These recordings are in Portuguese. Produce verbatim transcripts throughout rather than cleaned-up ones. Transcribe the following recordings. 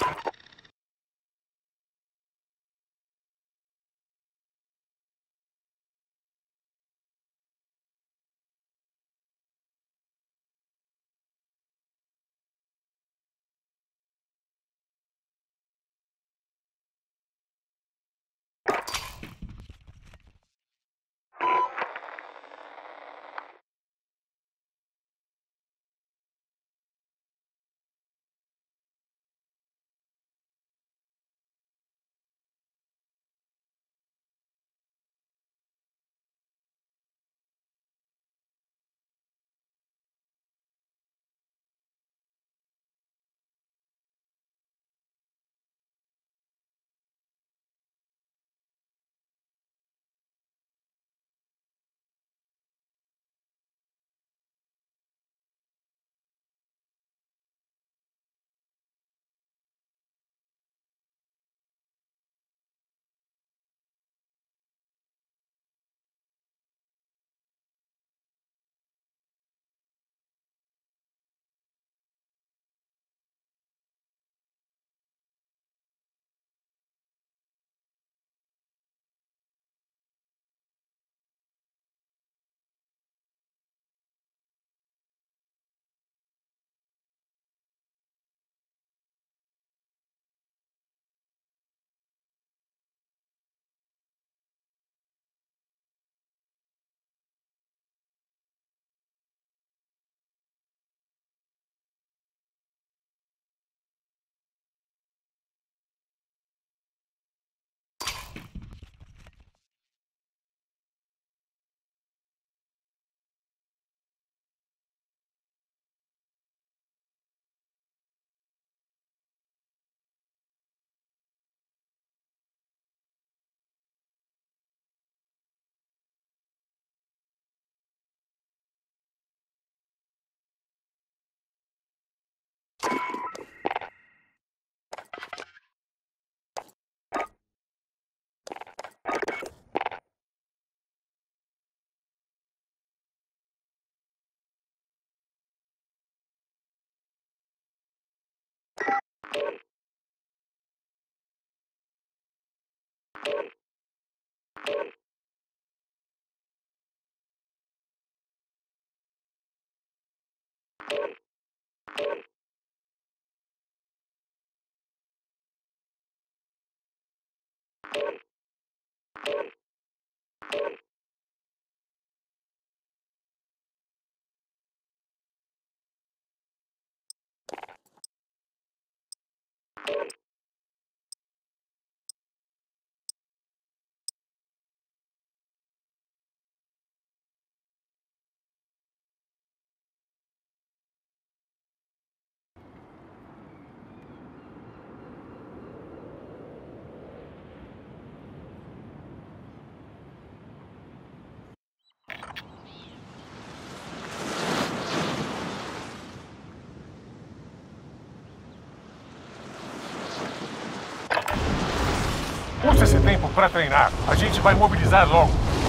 Use esse tempo para treinar. A gente vai mobilizar logo.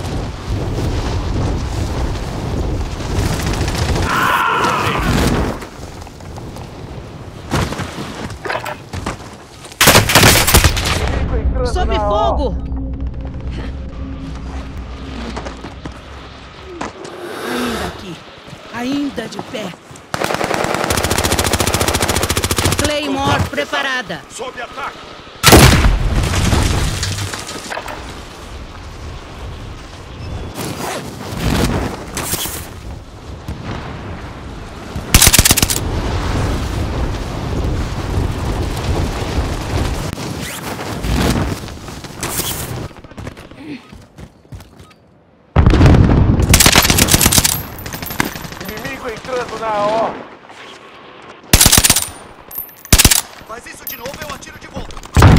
Sob fogo! Ainda aqui. Ainda de pé. Claymore preparada. Sob ataque. Entrando na O. Faz isso de novo, eu atiro de volta.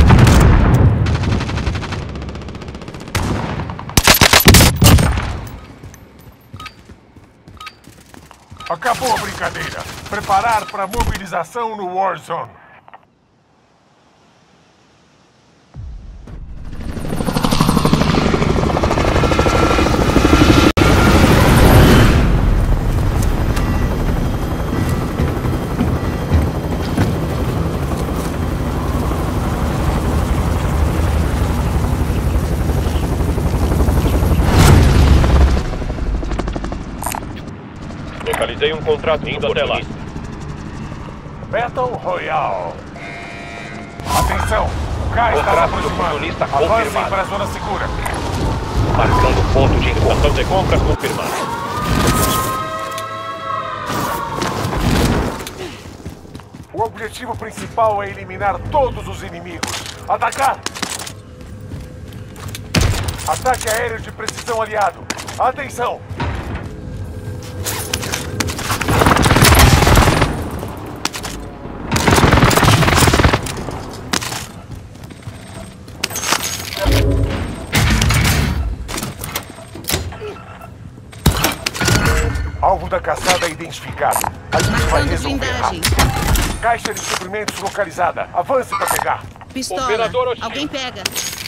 Acabou a brincadeira. Preparar para mobilização no Warzone. Finalizei um contrato indo até lá. Battle Royale. Atenção, o K está se Contrato do aproximando. oportunista Avancem confirmado. para a zona segura. Marcando ponto de encontro. Estação de compras confirmada. O objetivo principal é eliminar todos os inimigos. Atacar! Ataque aéreo de precisão aliado. Atenção! Alvo da caçada identificado. A gente vai Marcando resolver blindagem. rápido. Caixa de suprimentos localizada. Avance para pegar. Pistola. Operador hostil. Alguém pega.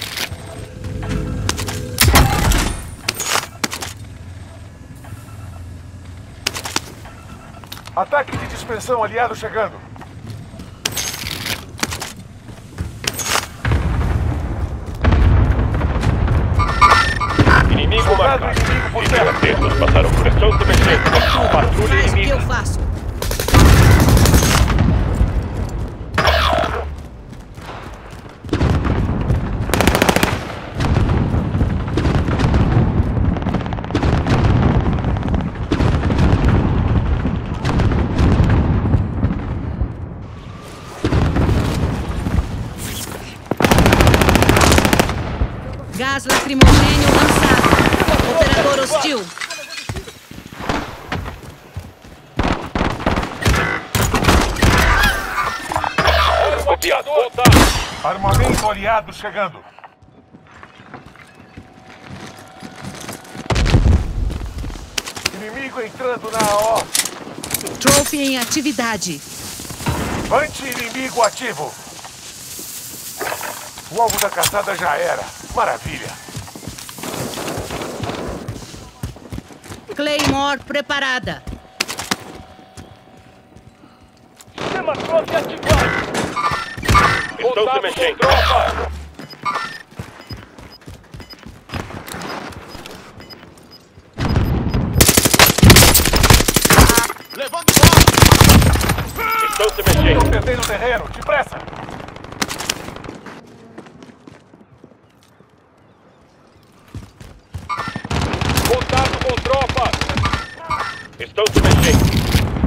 Ataque de dispersão aliado chegando. Inimigo Soldado marcado. inimigo por Fiquem terra. atentos, passaram por estão se mexendo. Patrulha Faz o que eu inimiga. faço. Gás lacrimogênio lançado. Operador hostil. Copiado. Voltar. Armamento aliado chegando. Inimigo entrando na A O. Trophy em atividade. Anti-inimigo ativo. O alvo da caçada já era. Maravilha. Claymore preparada. Sistema Trophy ativado. Estão se mexendo. Tropa. Levando bola! Estão se mexendo. Estão perdendo terreno. Depressa. Contato com tropa. Estão se mexendo.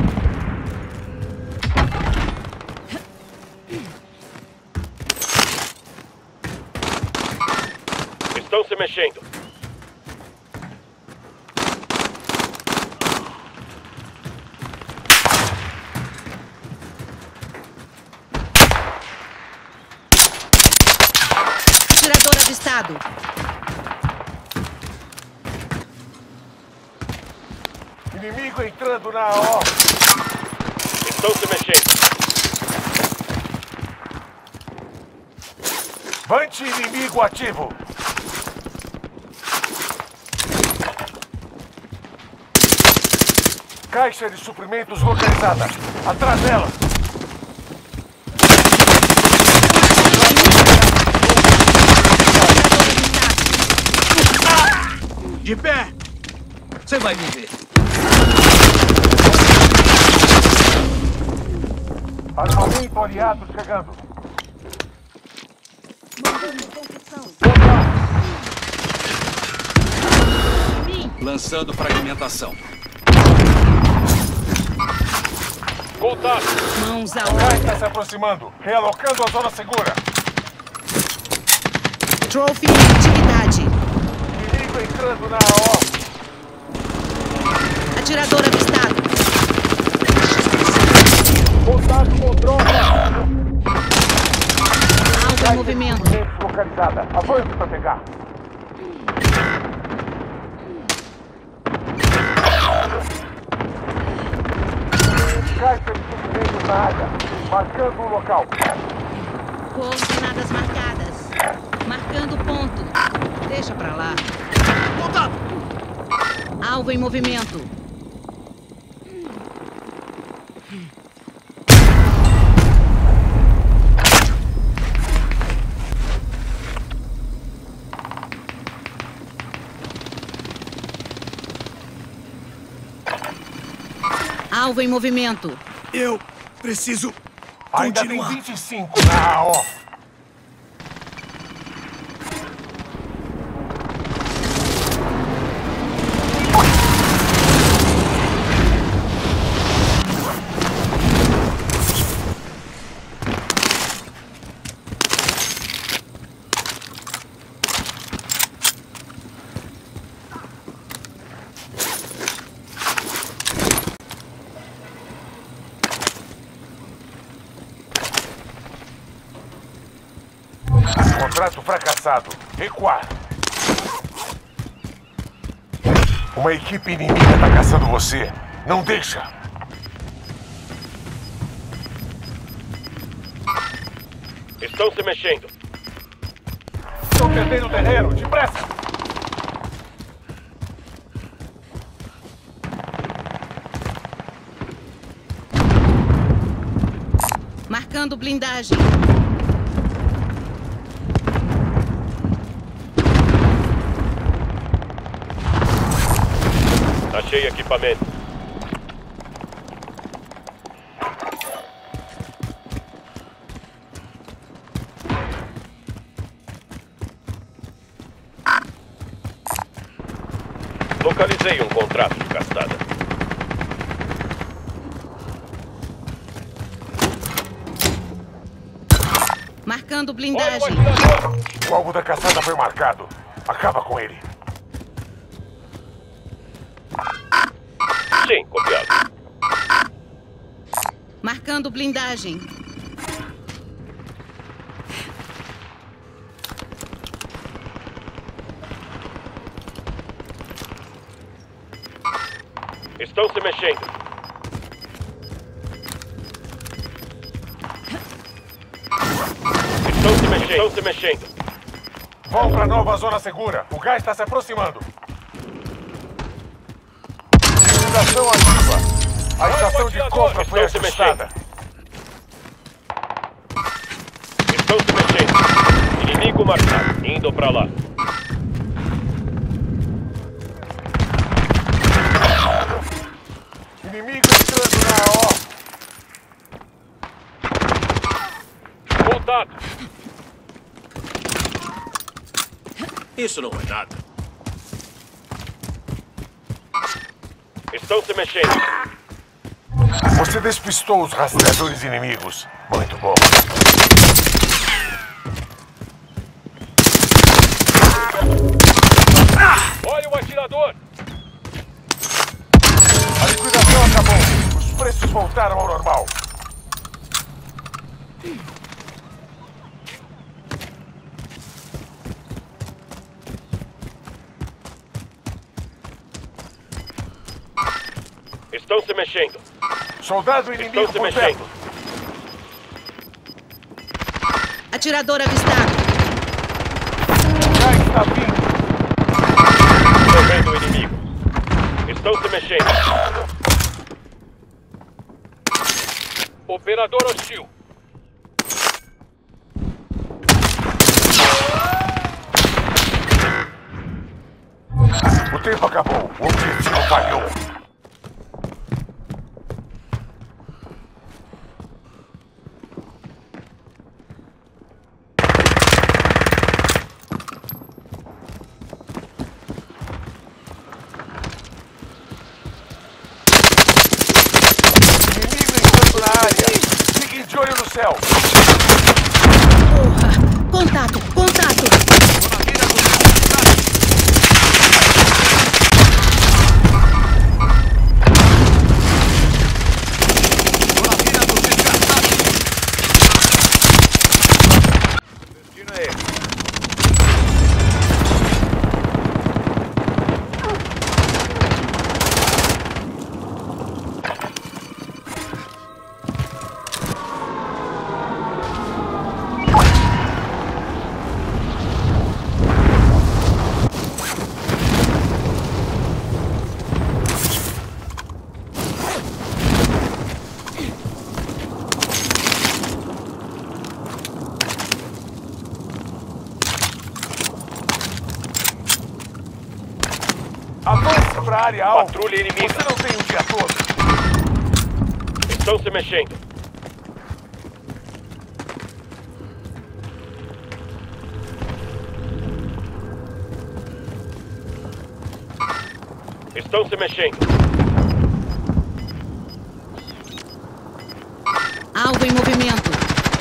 Estão se mexendo. Atirador avistado. Inimigo entrando na A O. Estão se mexendo. Anti-inimigo ativo. Caixa de suprimentos localizada. Atrás dela. De pé! Você vai me ver. Armamento aliado chegando. Lançando fragmentação. Contato. Mãos à K obra. está se aproximando. Realocando a zona segura. Trophy em atividade. Inimigo entrando na A O. Atirador avistado. Contato com tropa. Alvo em movimento. Suprimentos localizada. Avance para pegar. Caixa de suprimentos na área. Marcando o local. Coordenadas marcadas. Marcando ponto. Deixa pra lá. Contato! Alvo em movimento. Alvo em movimento. Eu preciso Ainda continuar. tem vinte e cinco na A O. Contrato fracassado. Recuar. Uma equipe inimiga está caçando você. Não deixa. Estão se mexendo. Estão perdendo o terreno. Depressa. Marcando blindagem. Achei equipamento. Localizei um contrato de caçada. Marcando Olha o blindagem. atirador! O alvo da caçada foi marcado. Acaba com ele. Sim, copiado. Marcando blindagem. Estão se mexendo. Estão se mexendo. Estão se mexendo. Vão para a nova zona segura. O gás está se aproximando. Estação ativa. A estação de compra foi Estão se ajustada. Estão se mexendo. Inimigo marcado. Indo pra lá. Inimigo entrando na A O. Contato. Isso não é nada. Estão se mexendo. Você despistou os rastreadores inimigos. Muito bom. Olha o atirador. A liquidação acabou. Os preços voltaram ao normal. Estão se mexendo. Soldado inimigo Estão se por mexendo. perto. Atirador avistado. Já está vindo. Estou vendo o inimigo. Estão se mexendo. Operador hostil. O tempo acabou. O objetivo falhou. Inimigo entrando na área. Fiquem de olho no céu. Porra! Contato! Contato! Avance para a área alta. Patrulha inimiga. Você não tem o dia todo. Estão se mexendo. Estão se mexendo. Alvo em movimento.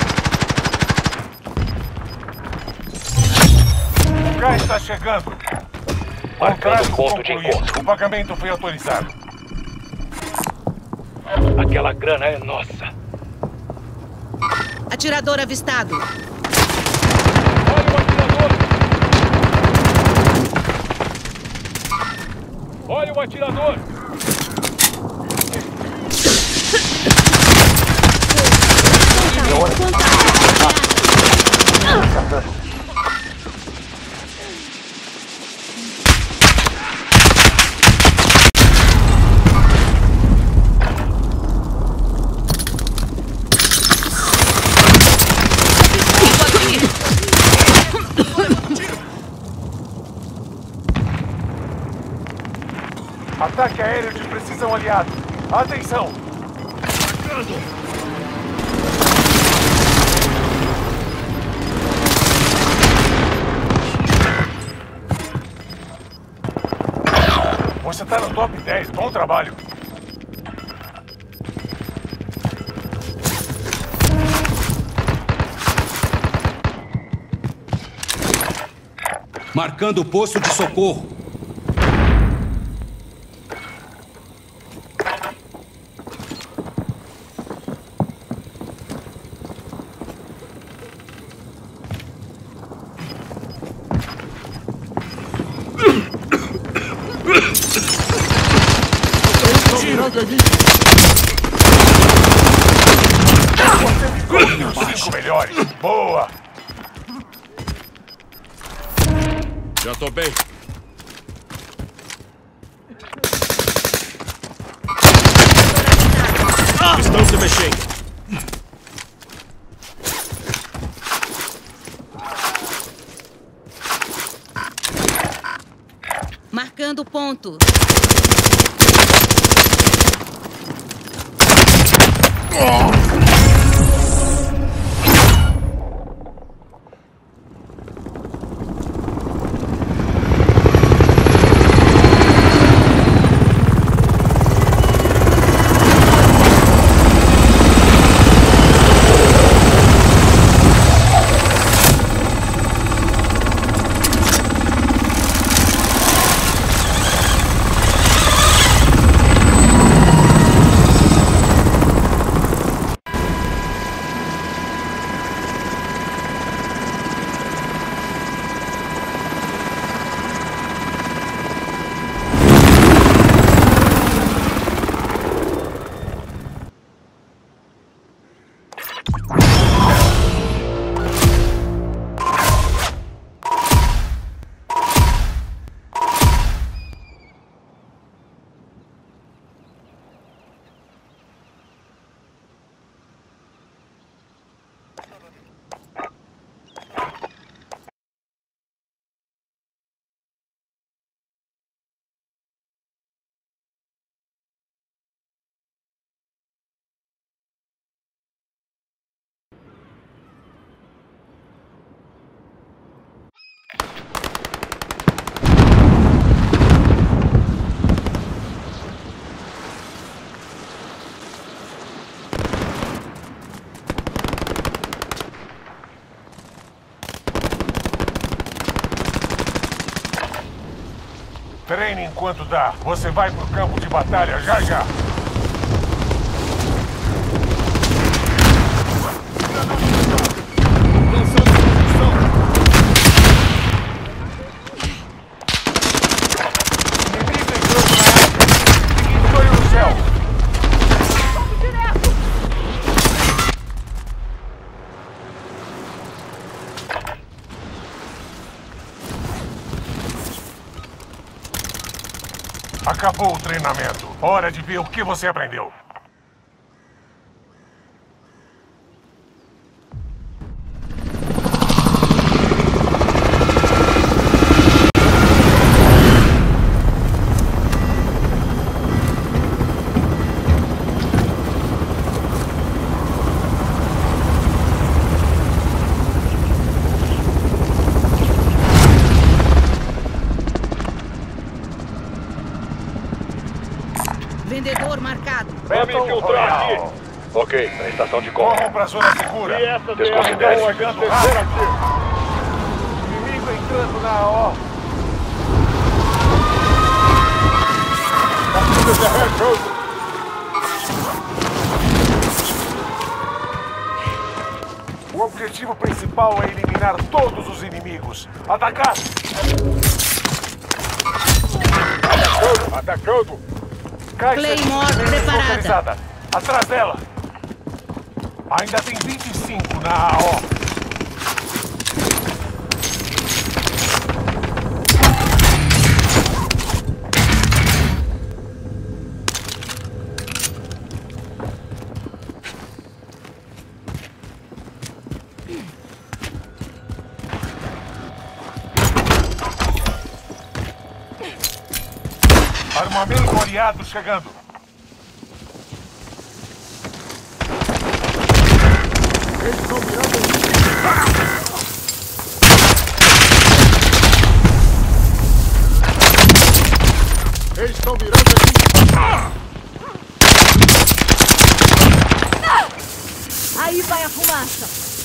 O gás está chegando. Marcando Contrato ponto de concluído. encontro. O pagamento foi autorizado. Aquela grana é nossa. Atirador avistado. Olha o atirador! Olha o atirador! Ataque aéreo de precisão aliado. Atenção! Você tá no top dez. Bom trabalho. Marcando o posto de socorro. Você ficou entre os cinco melhores. Boa! Já tô bem. Estão se mexendo. Marcando ponto. Treine enquanto dá. Você vai pro campo de batalha já já. Inimigo entrando na área. Seguindo de olho no céu. Acabou o treinamento. Hora de ver o que você aprendeu. Vamos infiltrar aqui. Ok, na estação de compra. Corram pra zona segura. E essa Desconsidere. vai acontecer aqui. Inimigo entrando na A O. O objetivo principal é eliminar todos os inimigos. Atacar! Atacando, atacando. Caixa Claymore de preparada. localizada. Atrás dela. Ainda tem vinte e cinco na A O. Armamento aliado chegando. Eles estão mirando aqui. Eles estão mirando aqui. Aí vai a fumaça.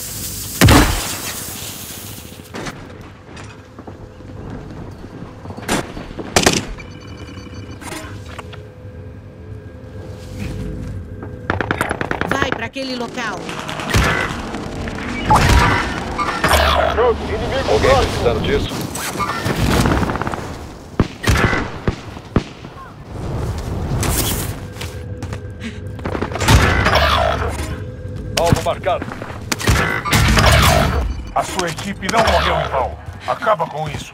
Vai para aquele local. Atacando, inimigo Alguém próximo. precisando disso? Alvo marcado. A sua equipe não morreu em vão. Acaba com isso.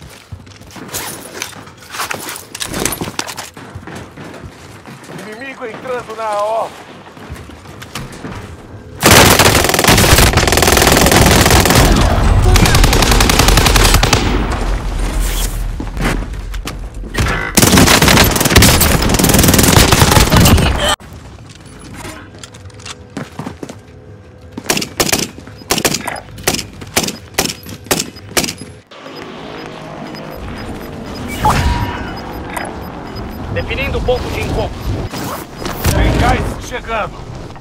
Inimigo entrando na A O. Definindo o ponto de encontro. Tem gás chegando.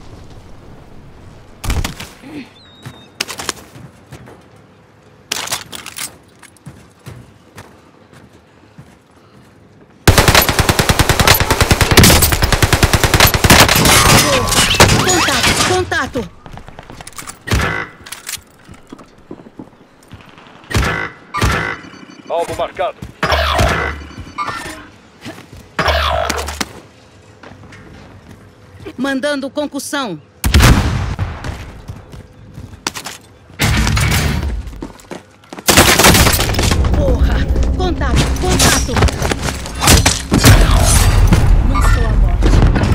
Contato, contato. Alvo marcado. Mandando concussão. Porra! Contato, contato. Não sou a morte.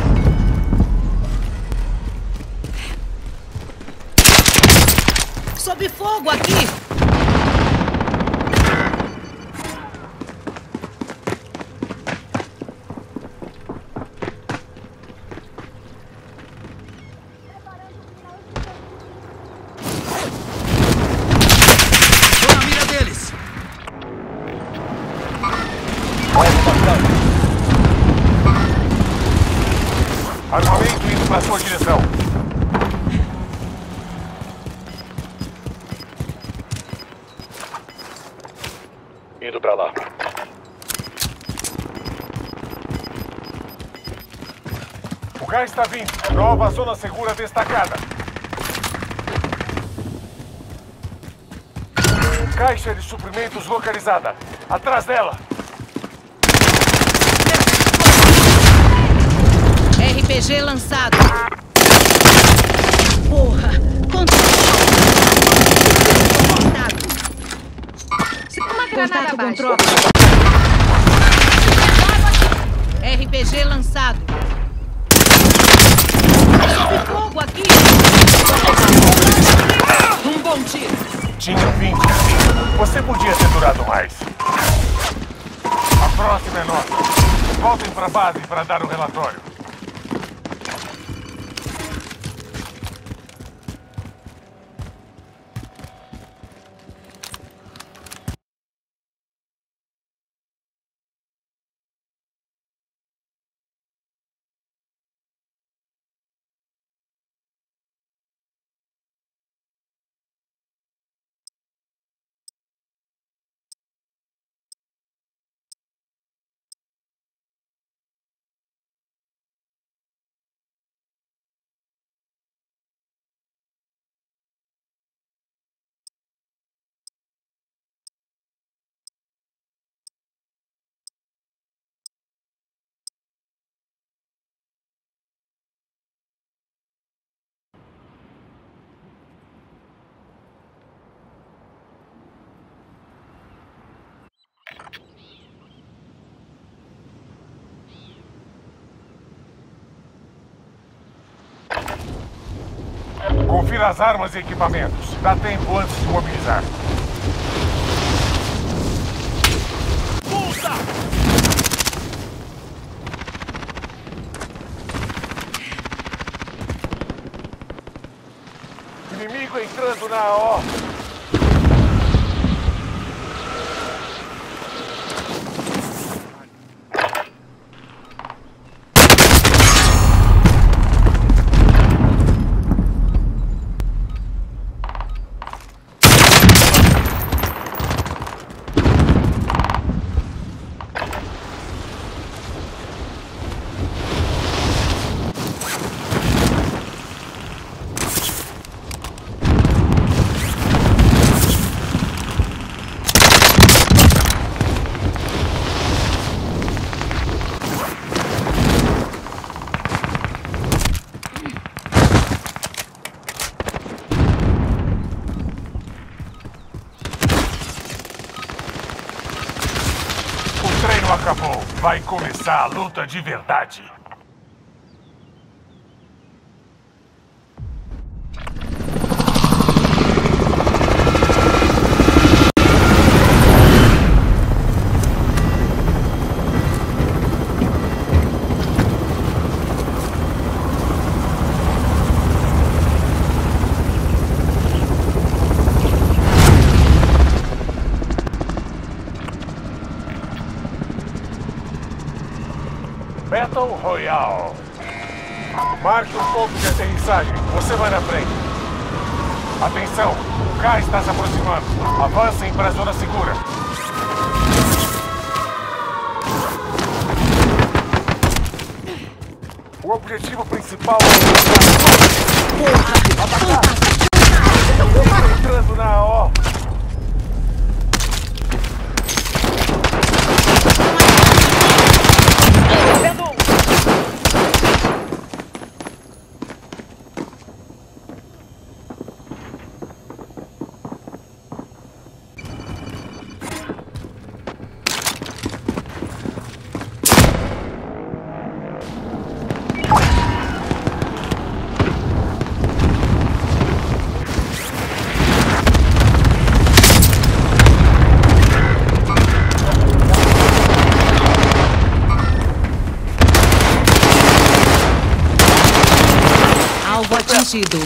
Sob fogo aqui. Tô na mira deles! Alvo marcado. Armamento indo pra sua direção. Indo pra lá. O gás está vindo. Nova zona segura destacada. Caixa de suprimentos localizada. Atrás dela. R P G lançado. Porra! Contato. Contato. Uma granada Contato com abaixo. tropa. R P G lançado. Sob fogo aqui. Um bom tiro. Tinha vinte. Você podia ter durado mais. A próxima é nossa. Voltem pra base para dar o relatório. Confira as armas e equipamentos. Dá tempo antes de mobilizar. Inimigo entrando na A O. O treino acabou. Vai começar a luta de verdade. Battle Royale. Marque um ponto de aterrissagem. Você vai na frente. Atenção, o K está se aproximando. Avancem para a zona segura. O objetivo principal é atacar. Entrando na A O. Alvo atingido.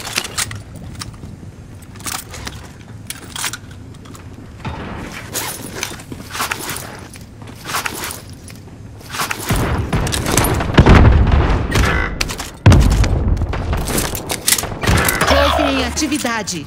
Close em atividade.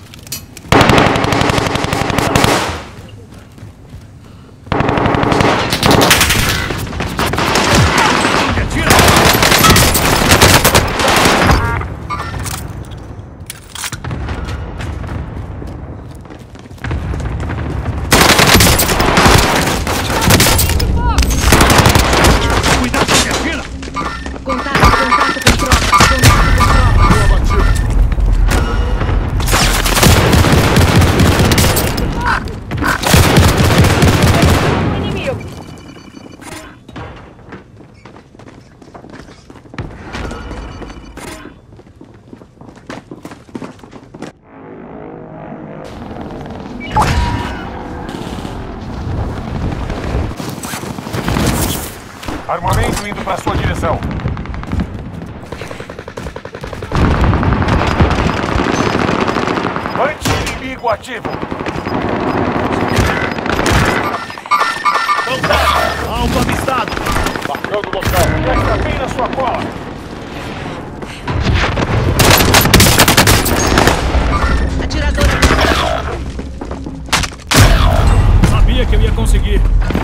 Armamento indo para sua direção. Anti-inimigo ativo. Alvo avistado. Marcando o local. Está bem na sua cola. Atiradora. Sabia que eu ia conseguir.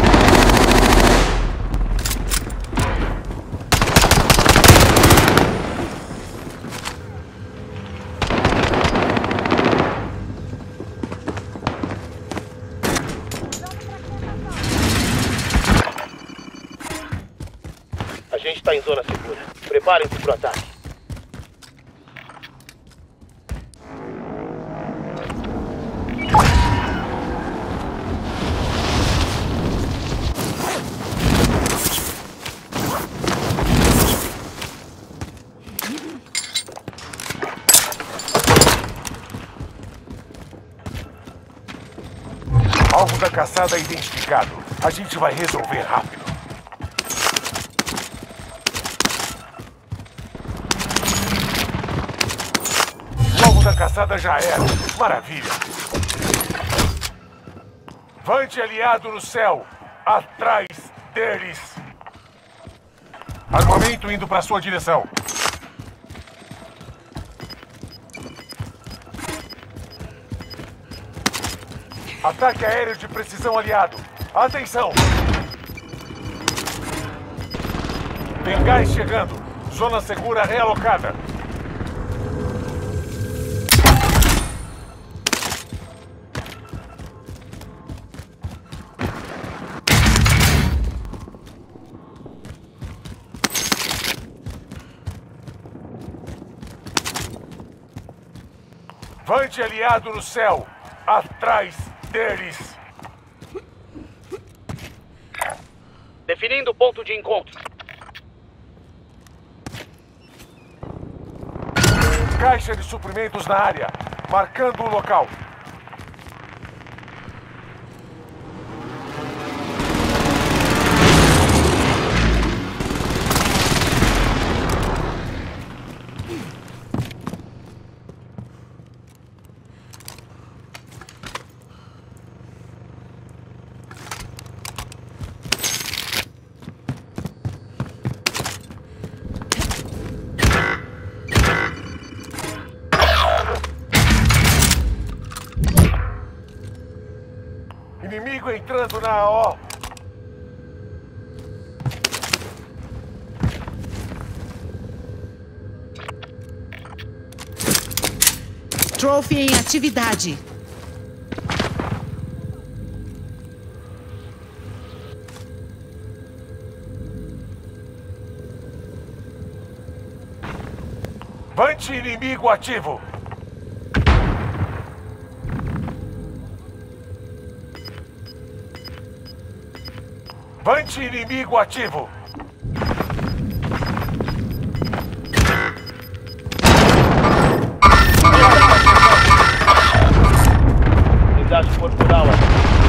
A gente está em zona segura. Preparem-se para o ataque. Alvo da caçada identificado. A gente vai resolver rápido. O alvo da caçada já era. Maravilha. Vante aliado no céu. Atrás deles. Armamento indo para sua direção. Ataque aéreo de precisão aliado. Atenção! Tem gás chegando. Zona segura realocada. Vante aliado no céu. Atrás deles. Definindo o ponto de encontro. Caixa de suprimentos na área. Marcando o local. Inimigo entrando na A O. Trophy em atividade. Vante inimigo ativo. Vante inimigo ativo. Unidade corporal aqui.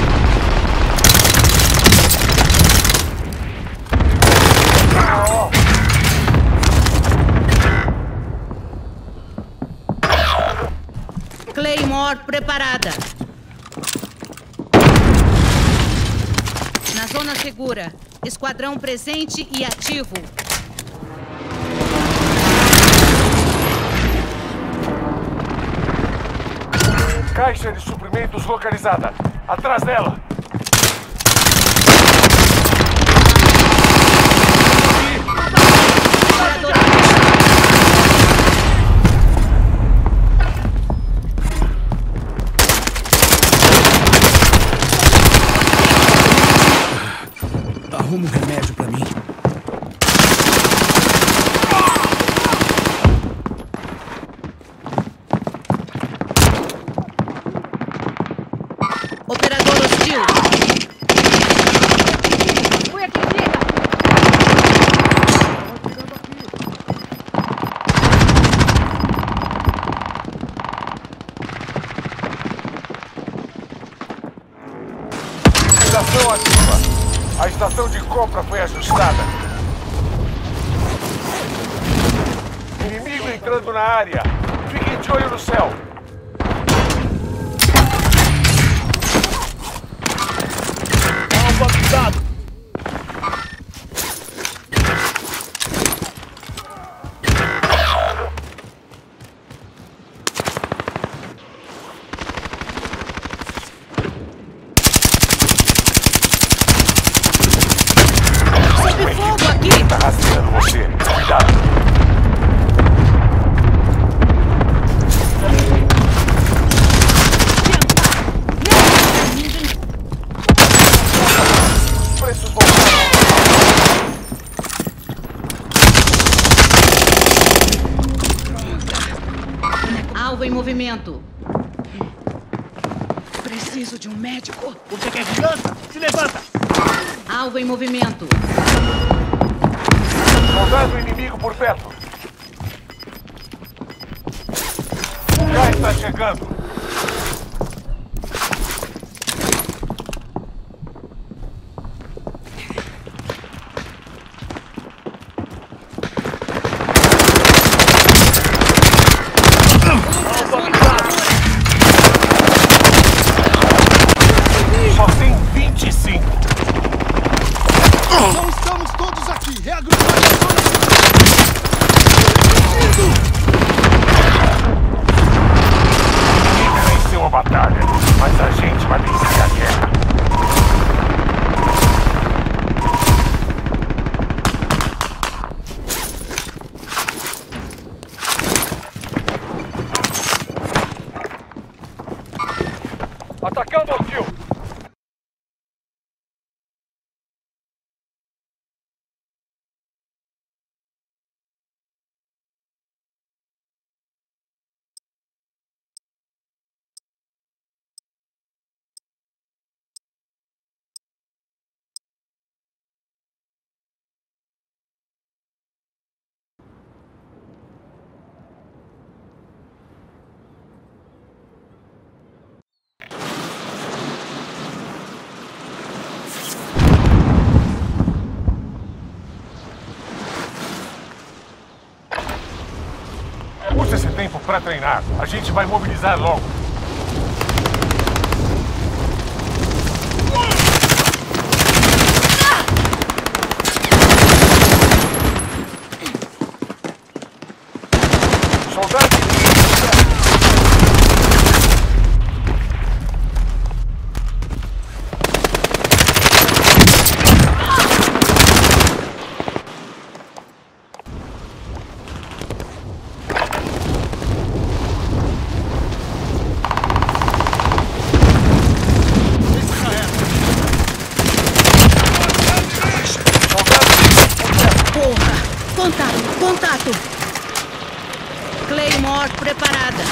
Claymore preparada. Na zona segura. Esquadrão presente e ativo. Caixa de suprimentos localizada. Atrás dela. Arruma um remédio pra mim. Operador hostil. Fui atingida. Estação ativa. A estação de compra foi ajustada. Inimigo entrando na área. Fiquem de olho no céu. Alvo avisado. Sob fogo aqui. Tá rastreando você. Cuidado. Preços voltaram. Alvo em movimento. Preciso de um médico. Você quer vingança? Se levanta! Alvo em movimento. Soldado inimigo por perto. O gás está chegando. Atacando hostil! Use esse tempo para treinar. A gente vai mobilizar logo. Soldado! Contato, contato! Claymore preparada.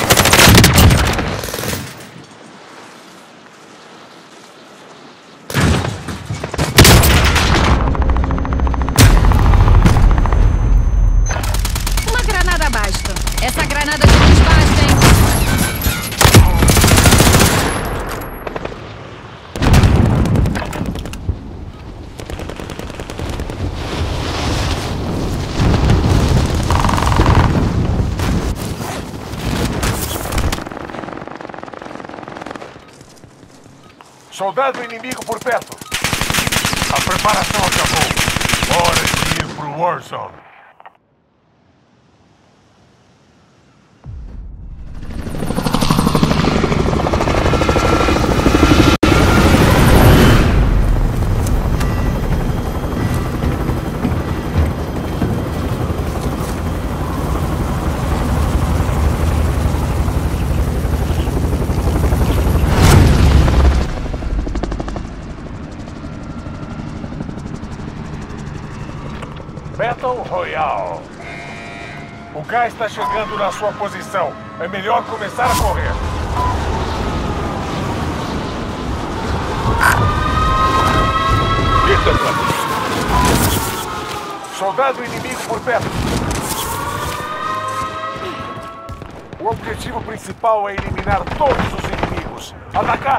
Uma granada basta. Essa granada de luz basta, hein? Soldado inimigo por perto. A preparação acabou. Hora de ir pro Warzone. Battle Royale. O gás está chegando na sua posição. É melhor começar a correr. Soldado inimigo por perto. O objetivo principal é eliminar todos os inimigos. Atacar!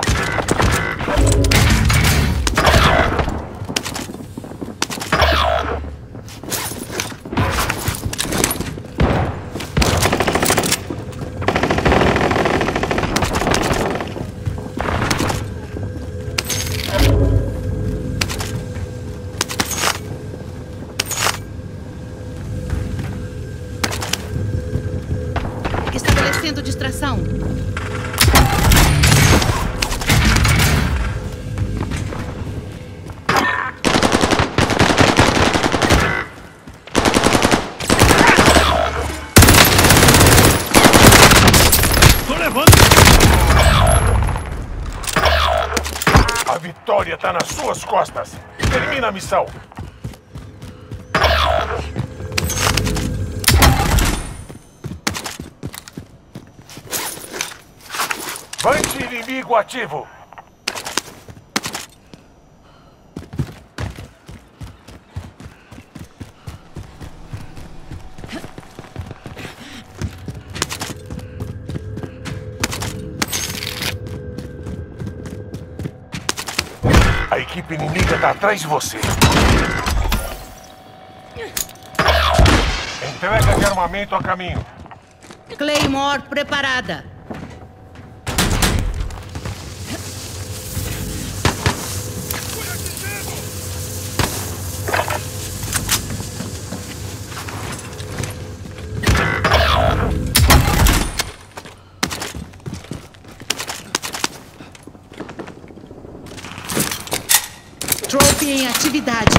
Estabelecendo distração. Tô levando! A vitória está nas suas costas. Termina a missão. Bande inimigo ativo. A equipe inimiga está atrás de você. Entrega de armamento a caminho. Claymore preparada. Trophy em atividade.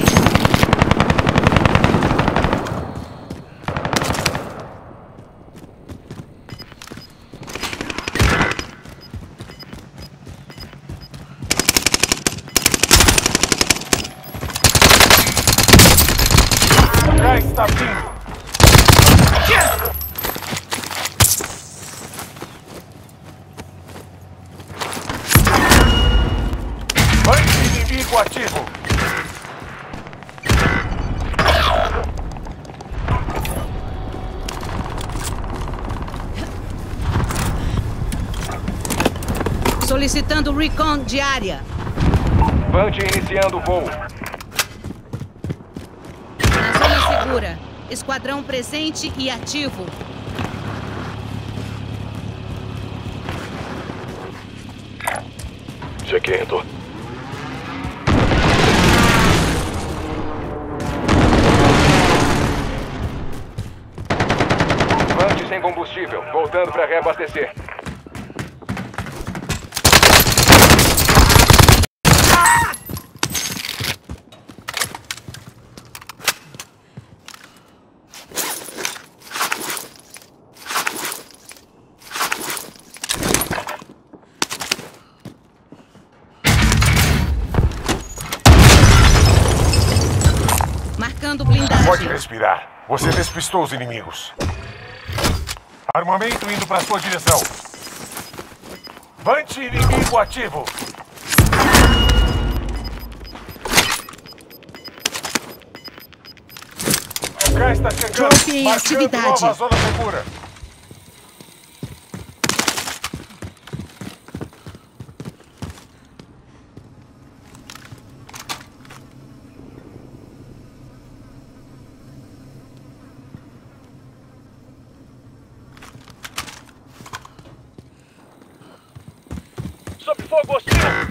inimigo ativo. Solicitando recon de área. Vante iniciando o voo. Na zona segura. Esquadrão presente e ativo. Chequendo. Vante sem combustível. Voltando para reabastecer. Marcando blindagem. Pode respirar. Você despistou os inimigos. Armamento indo para sua direção. Vante inimigo ativo. O K está chegando. Trope em Marcando atividade. nova zona segura. Sob fogo hostil!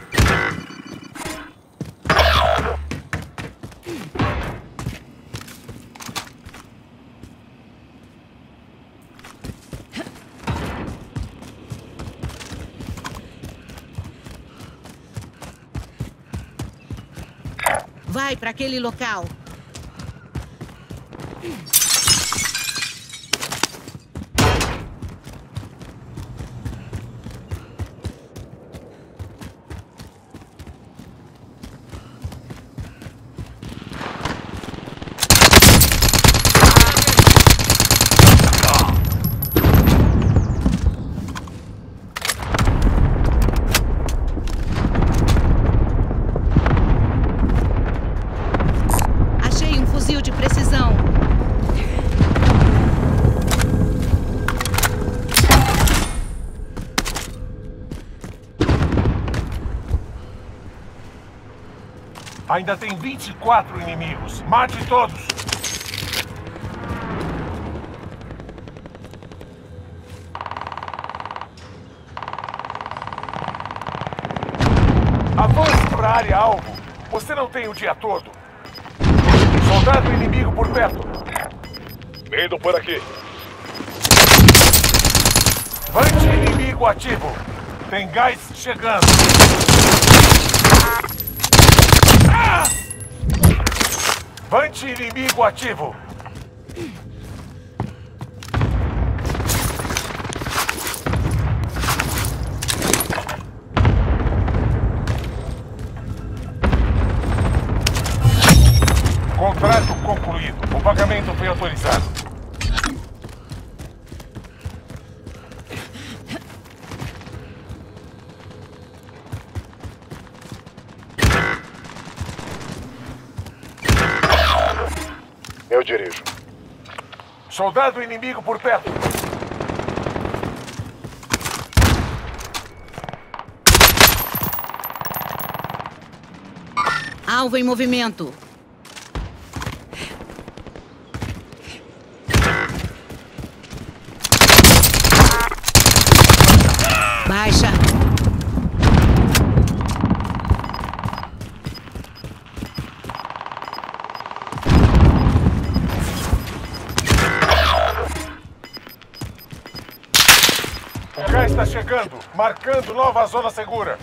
Vai para aquele local. Achei um fuzil de precisão. Ainda tem vinte e quatro inimigos. Mate todos. Avance para a área alvo. Você não tem o dia todo. Soldado inimigo por perto. Indo por aqui. Vante inimigo ativo. Tem gás chegando. Ah! Vante inimigo ativo. Contrato concluído. O pagamento foi autorizado. Eu dirijo. Soldado inimigo por perto. Alvo em movimento. Baixa. O K está chegando, marcando nova zona segura.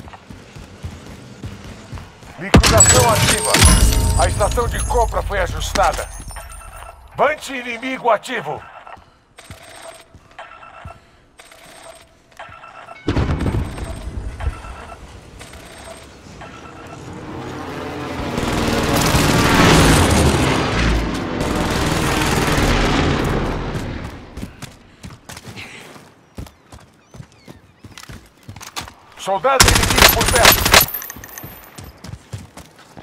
Liquidação ativa. A estação de compra foi ajustada. Vante inimigo ativo. Soldado inimigo por perto.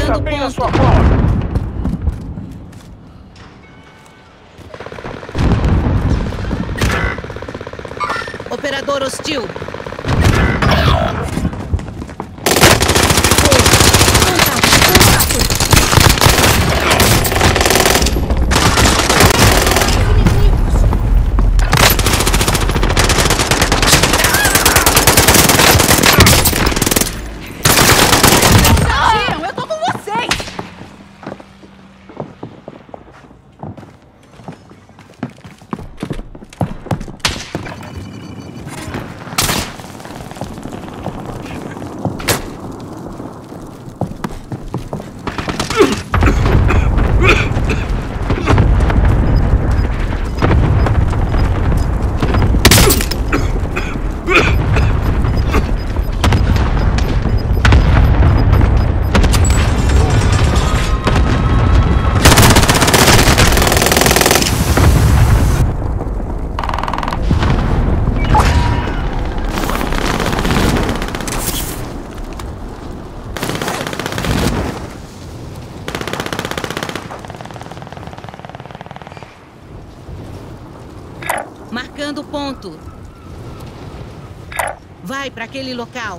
está Marcando bem na ponto. sua cola. Operador hostil. Tiram, eu tô com vocês! Marcando ponto. Vai para aquele local.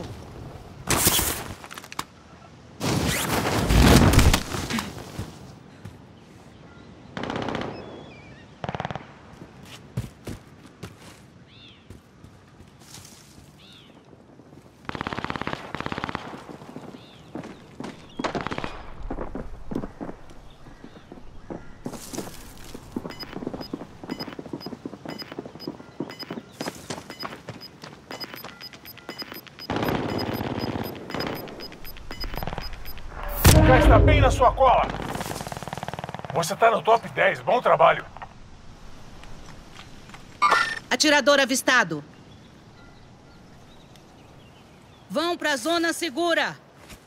O cara está bem na sua cola. Você está no top dez. Bom trabalho. Atirador avistado. Vão para a zona segura.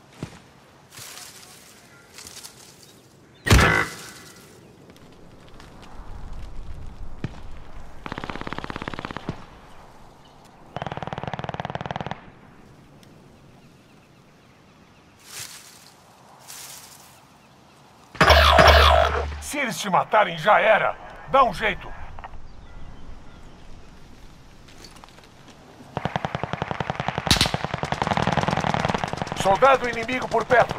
Se eles te matarem, já era. Dá um jeito. Soldado inimigo por perto.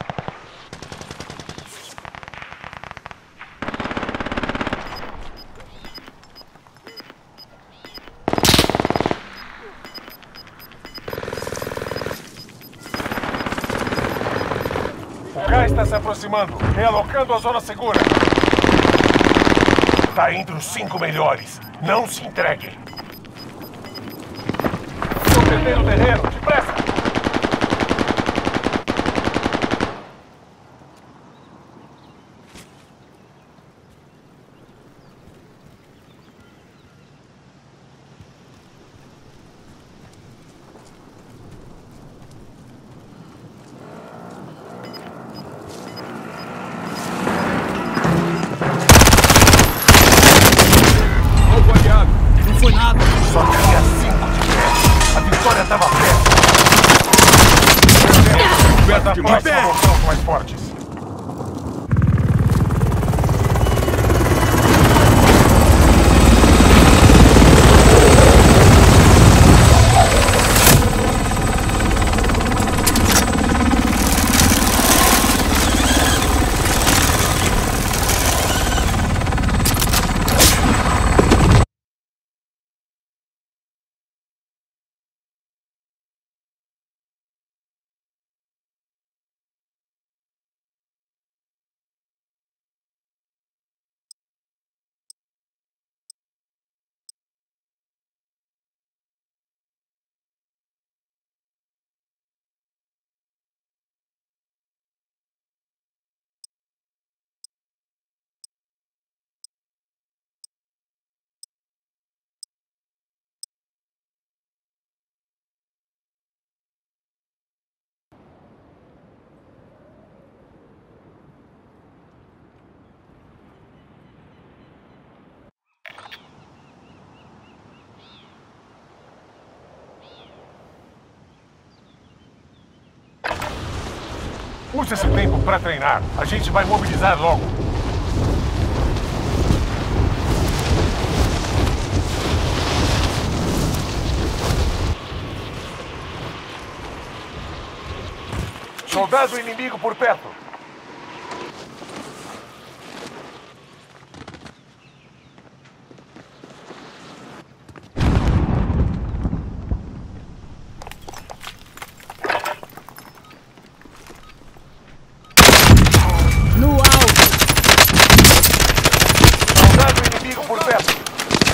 O K está se aproximando, realocando a zona segura. Está entre os cinco melhores. Não se entreguem. Estou perdendo o terreno. Depressa! Não foi nada. Só tinha cinco de pé. A vitória estava perto. Perto da próxima moção mais fortes. Use esse tempo para treinar. A gente vai mobilizar logo. Soldado inimigo por perto. No alto. Soldado inimigo por perto.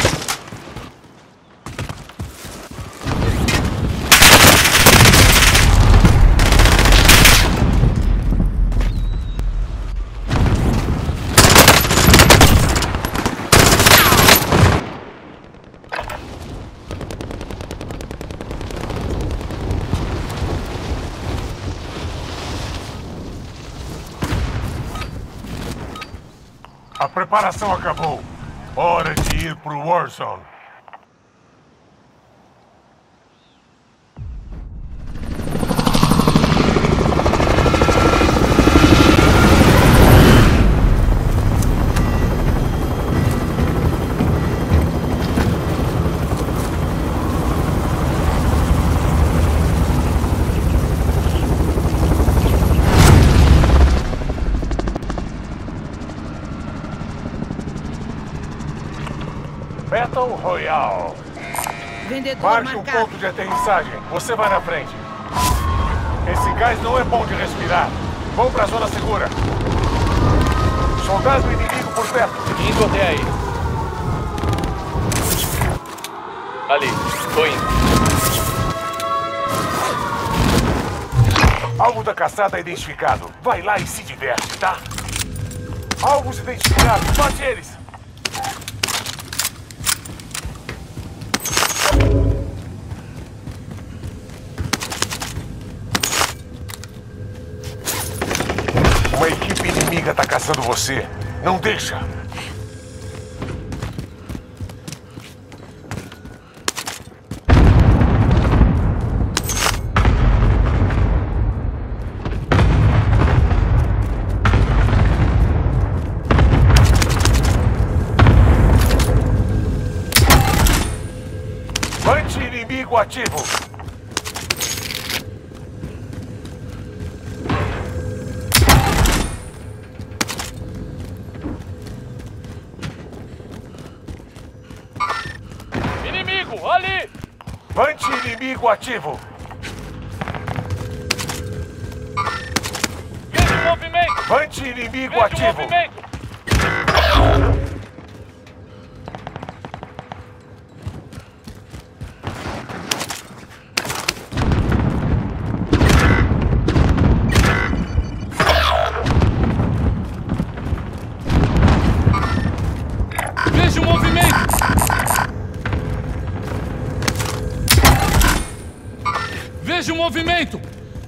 A preparação acabou. Hora de ir pro Warzone. Battle Royale. Vendedor Marque um marcado. ponto de aterrissagem. Você vai na frente. Esse gás não é bom de respirar. Vão pra zona segura. Soldado inimigo por perto. Indo até aí. Ali, tô indo. Alvo da caçada identificado. Vai lá e se diverte, tá? Alvos identificados. Bate eles. Uma equipe inimiga tá caçando você. Não deixa. Anti-inimigo ativo. Inimigo, ali! Anti-inimigo ativo. Vejo movimento! Anti-inimigo Vejo ativo. movimento! Vejo movimento! Vejo movimento!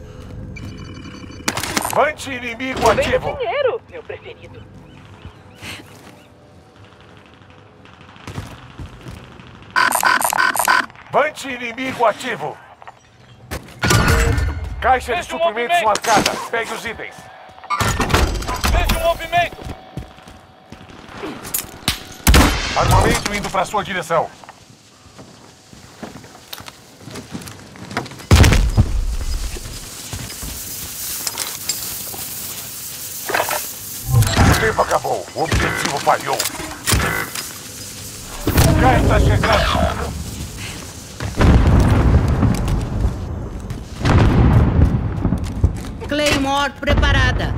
Anti-inimigo ativo. Dinheiro, meu preferido. Anti-inimigo ativo. Caixa de Vejo suprimentos movimento. marcada. Pegue os itens. Vejo movimento! Armamento indo pra sua direção. O tempo acabou. O objetivo falhou. O gás está chegando. Claymore preparada.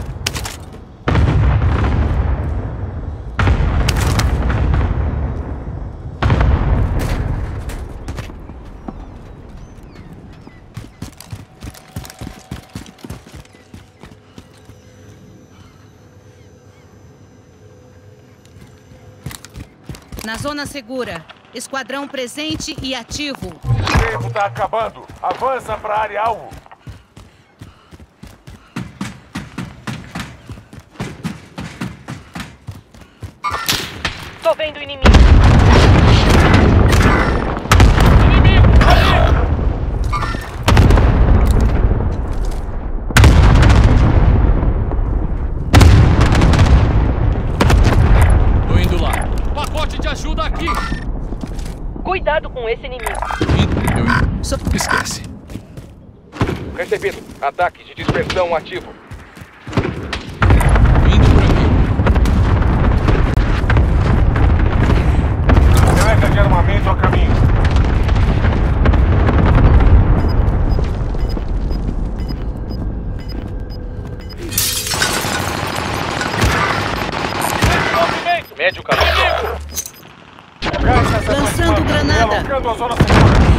Na zona segura. Esquadrão presente e ativo. O tempo tá acabando. Avança pra área alvo. Tô vendo o inimigo. Inimigo, ali! Cuidado com esse inimigo. Eu... Só... Esquece. Recebido. Ataque de dispersão ativo. Indo por aqui. Entrega de armamento a caminho. Movimento. Médio caminho. O gás está se Lançando aproximando. granada. Relocando a zona segura.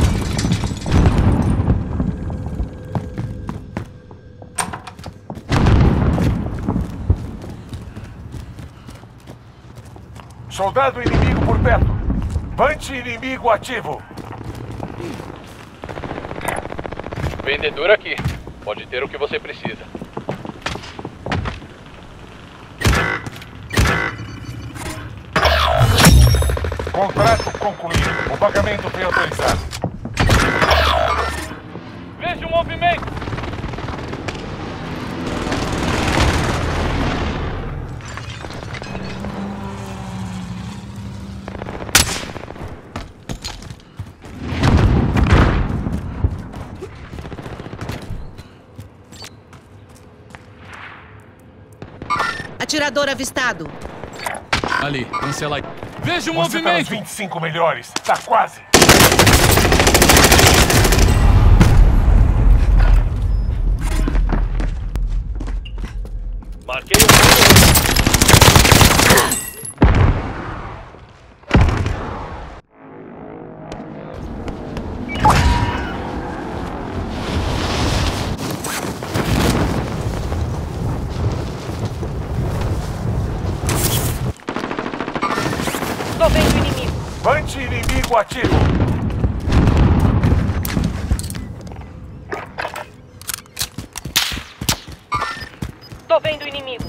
Soldado inimigo por perto. Vante inimigo ativo. Vendedor aqui. Pode ter o que você precisa. Contrato concluído. O pagamento foi autorizado. Veja o movimento. Atirador avistado. Ali, cancela aí. Veja o Você tá nos movimento! vinte e cinco melhores. Tá quase. Marquei o... Tô vendo o inimigo. Vante inimigo ativo. Tô vendo o inimigo.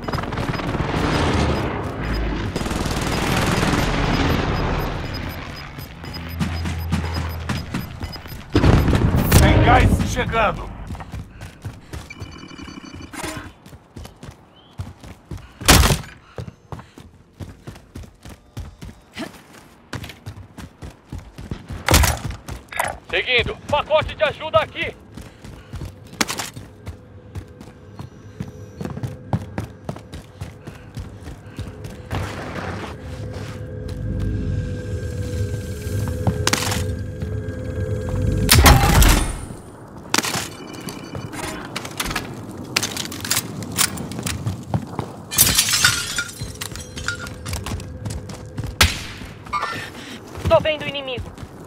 Tem gás chegando. Seguindo. Pacote de ajuda aqui. Tô vendo o inimigo.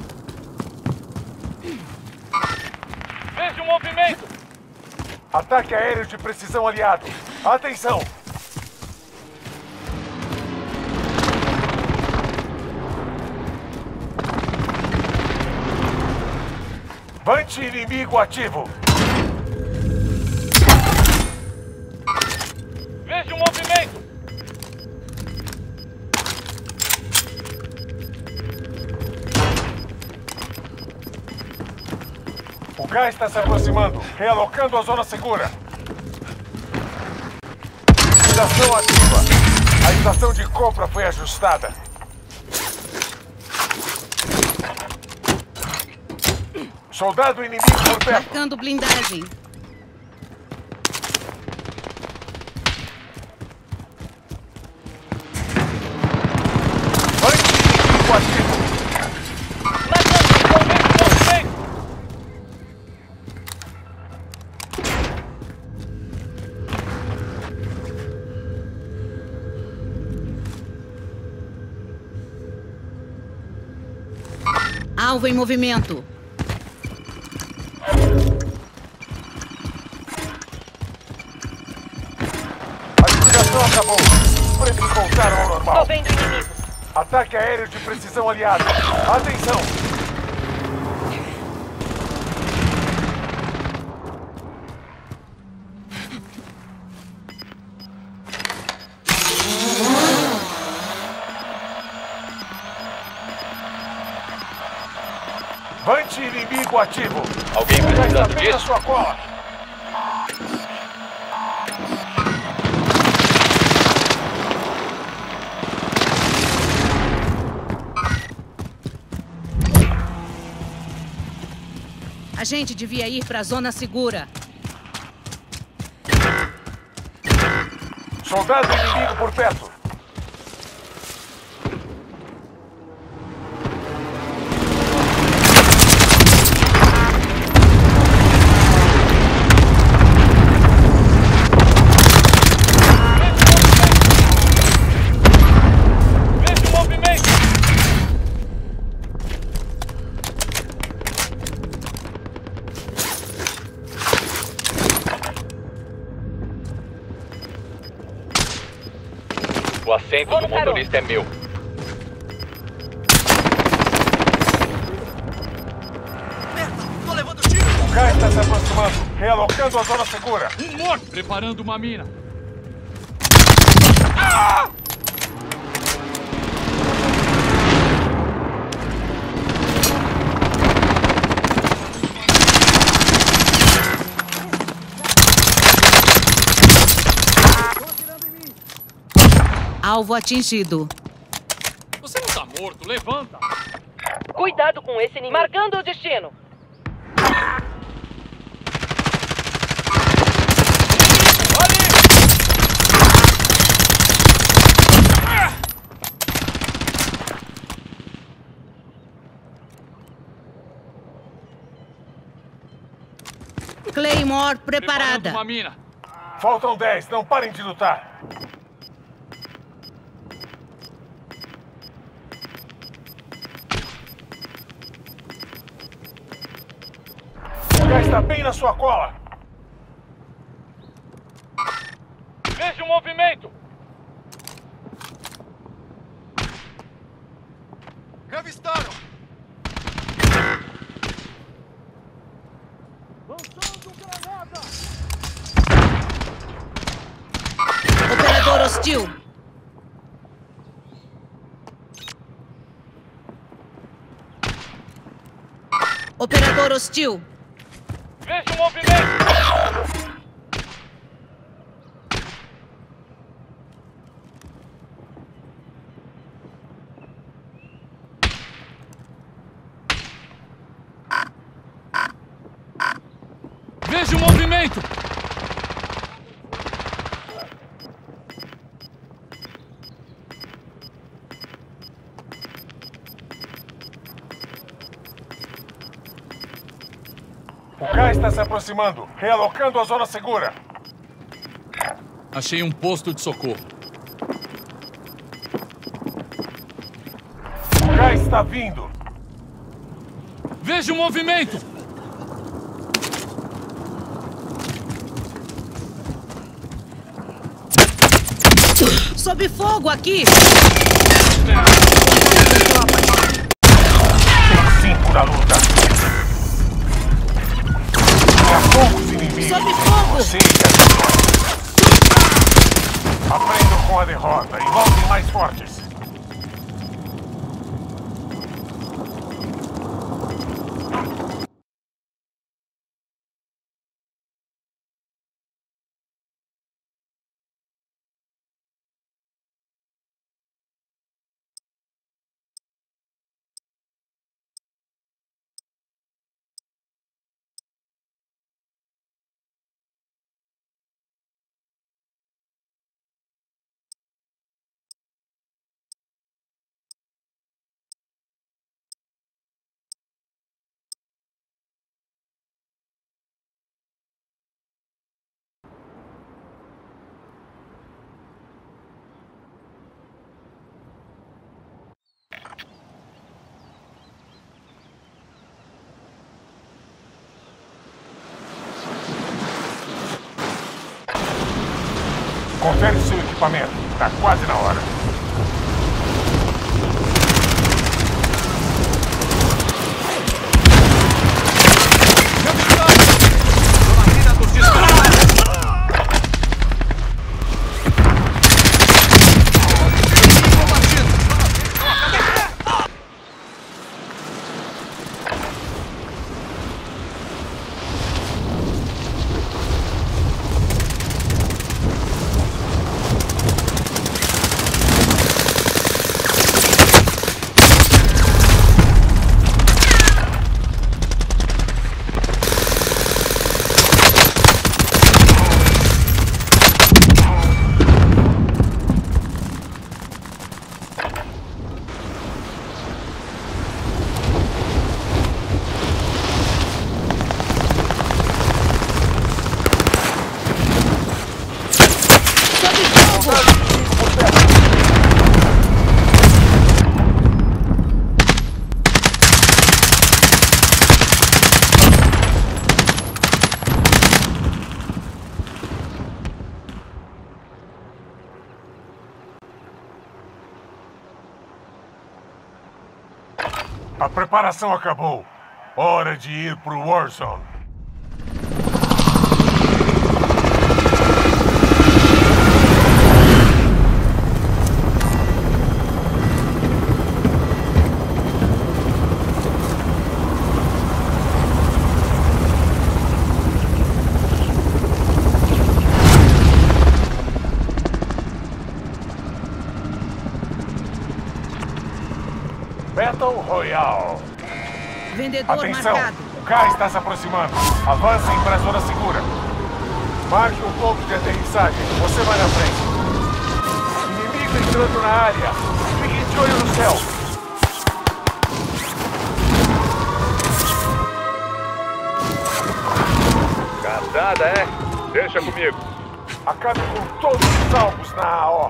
Veja o movimento. Ataque aéreo de precisão aliado. Atenção. Vante inimigo ativo. Veja o movimento. O gás está se aproximando. Realocando a zona segura. Estação ativa. A estação de compra foi ajustada. Soldado inimigo por perto. Marcando blindagem. Vante inimigo ativo. Matando. Veja o movimento. Alvo em movimento. A liquidação acabou. Os preços voltaram ao Tô normal. vendo o inimigo. Ataque aéreo de precisão aliado. Atenção. Vante inimigo ativo. Alguém Já está precisando bem na disso? sua cola. gente devia ir para a zona segura. Soldado inimigo por perto. Veja o movimento! O assento do motorista é meu. Tô levando tiro! O K está se aproximando, realocando a zona segura. Um morto! Preparando uma mina. Alvo atingido. Você não tá morto, levanta! Cuidado com esse inimigo. Marcando o destino. Claymore Preparando preparada. uma mina. Faltam dez, não parem de lutar. O K está bem na sua cola. Veja o movimento! Revistaram! Operador hostil. Operador hostil. Veja o movimento! Veja o movimento! O K está se aproximando, realocando a zona segura. Achei um posto de socorro. O K está vindo. Veja o movimento! Sob fogo aqui. Cinco da luta. Matou os inimigos. Sob fogo. Aceite a vitória. Aprendam com a derrota e voltem mais fortes. Confere seu equipamento. Tá quase na hora. ativo. A preparação acabou. Hora de ir pro Warzone. Battle Royale. Vendedor Atenção, marcado. o K está se aproximando. Avancem para a zona segura. Marque um ponto de aterrissagem. Você vai na frente. Inimigo entrando na área. Fique de olho no céu. Caçada, é? Deixa comigo. Acabe com todos os alvos na A O.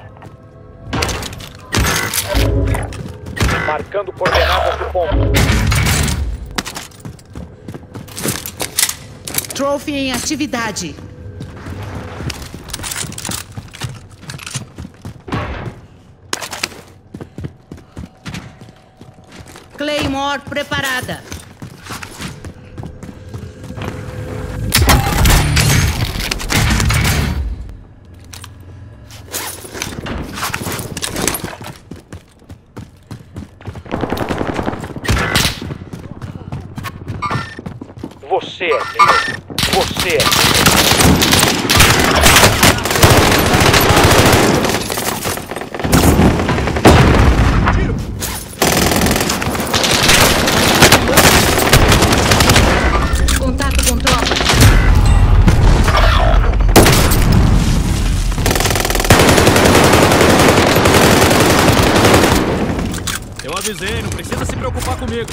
Marcando coordenadas do ponto. Trophy em atividade. Claymore preparada. Você é meu. Você é meu. Contato com tropa. Eu avisei, não precisa se preocupar comigo.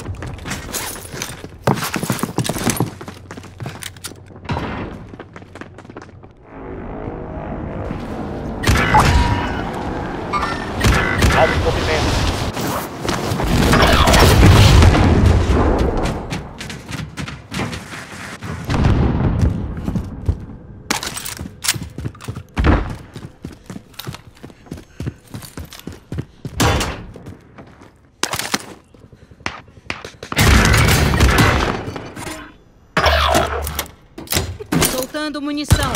Alvo em movimento. Soltando munição.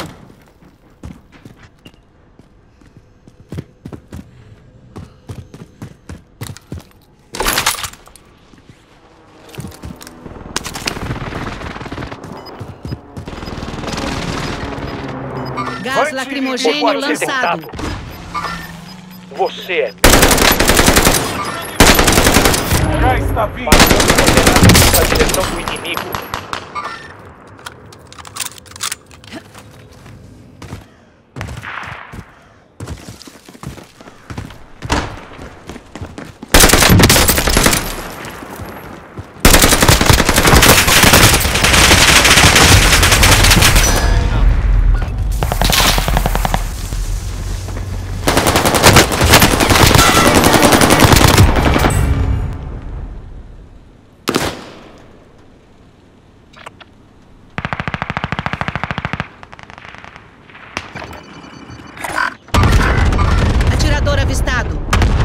Gás lacrimogênio lançado. Você é O K está vindo. marcando coordenadas na direção do inimigo. Atirador avistado.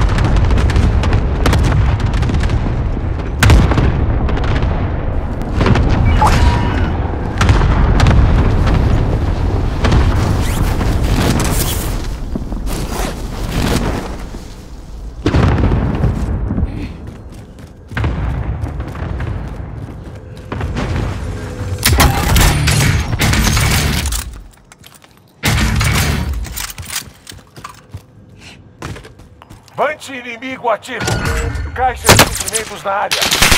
Vante inimigo ativo. Caixa de suprimentos na área.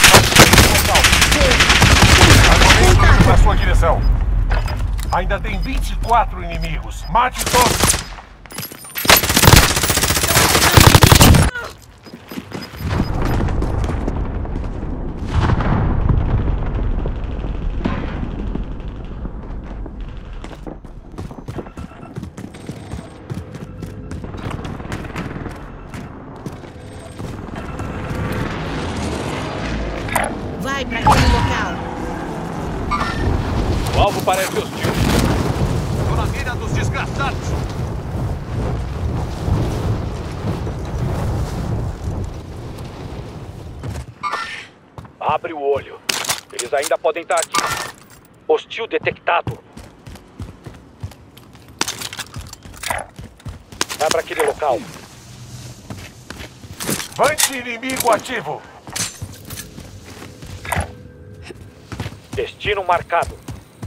Armamento para sua direção. Ainda tem vinte e quatro inimigos. Mate todos. parece hostil. Tô na mira dos desgraçados. Abre o olho. Eles ainda podem estar aqui. Hostil detectado. Vai para aquele local. Vante inimigo ativo. Destino marcado.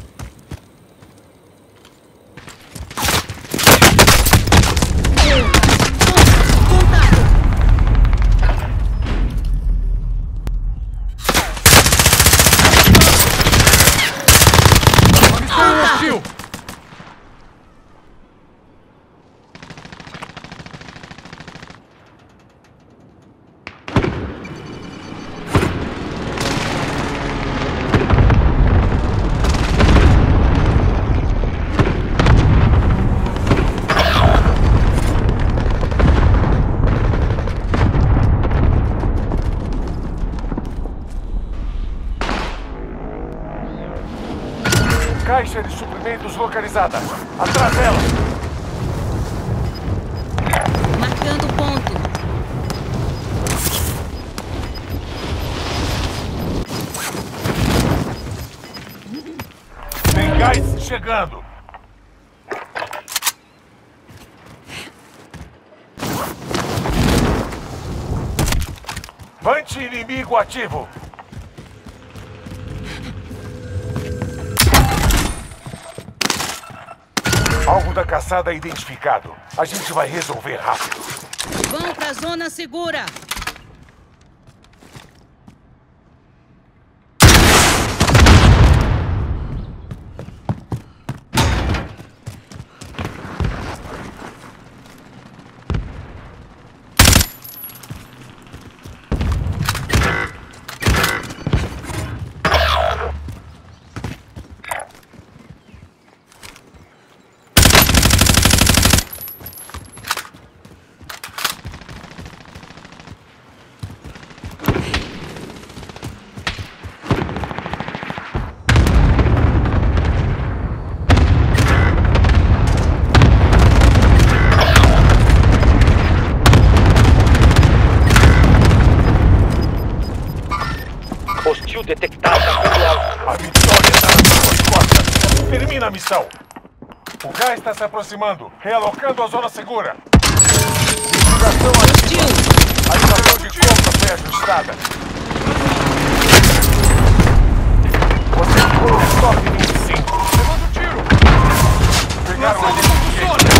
Hostil. Caixa de suprimentos localizada. Atrás dela. Marcando ponto. Tem gás chegando. Vante inimigo ativo. Alvo da caçada identificado. A gente vai resolver rápido. Vão pra zona segura. Hostil detectado. A vitória está nas suas costas. Termina a missão. O gás está se aproximando. Realocando a zona segura. Ligação ativa. A estação de compra foi ajustada. Você ficou no estoque vinte e cinco. Levando um tiro. Pegaram Lançando a não funciona.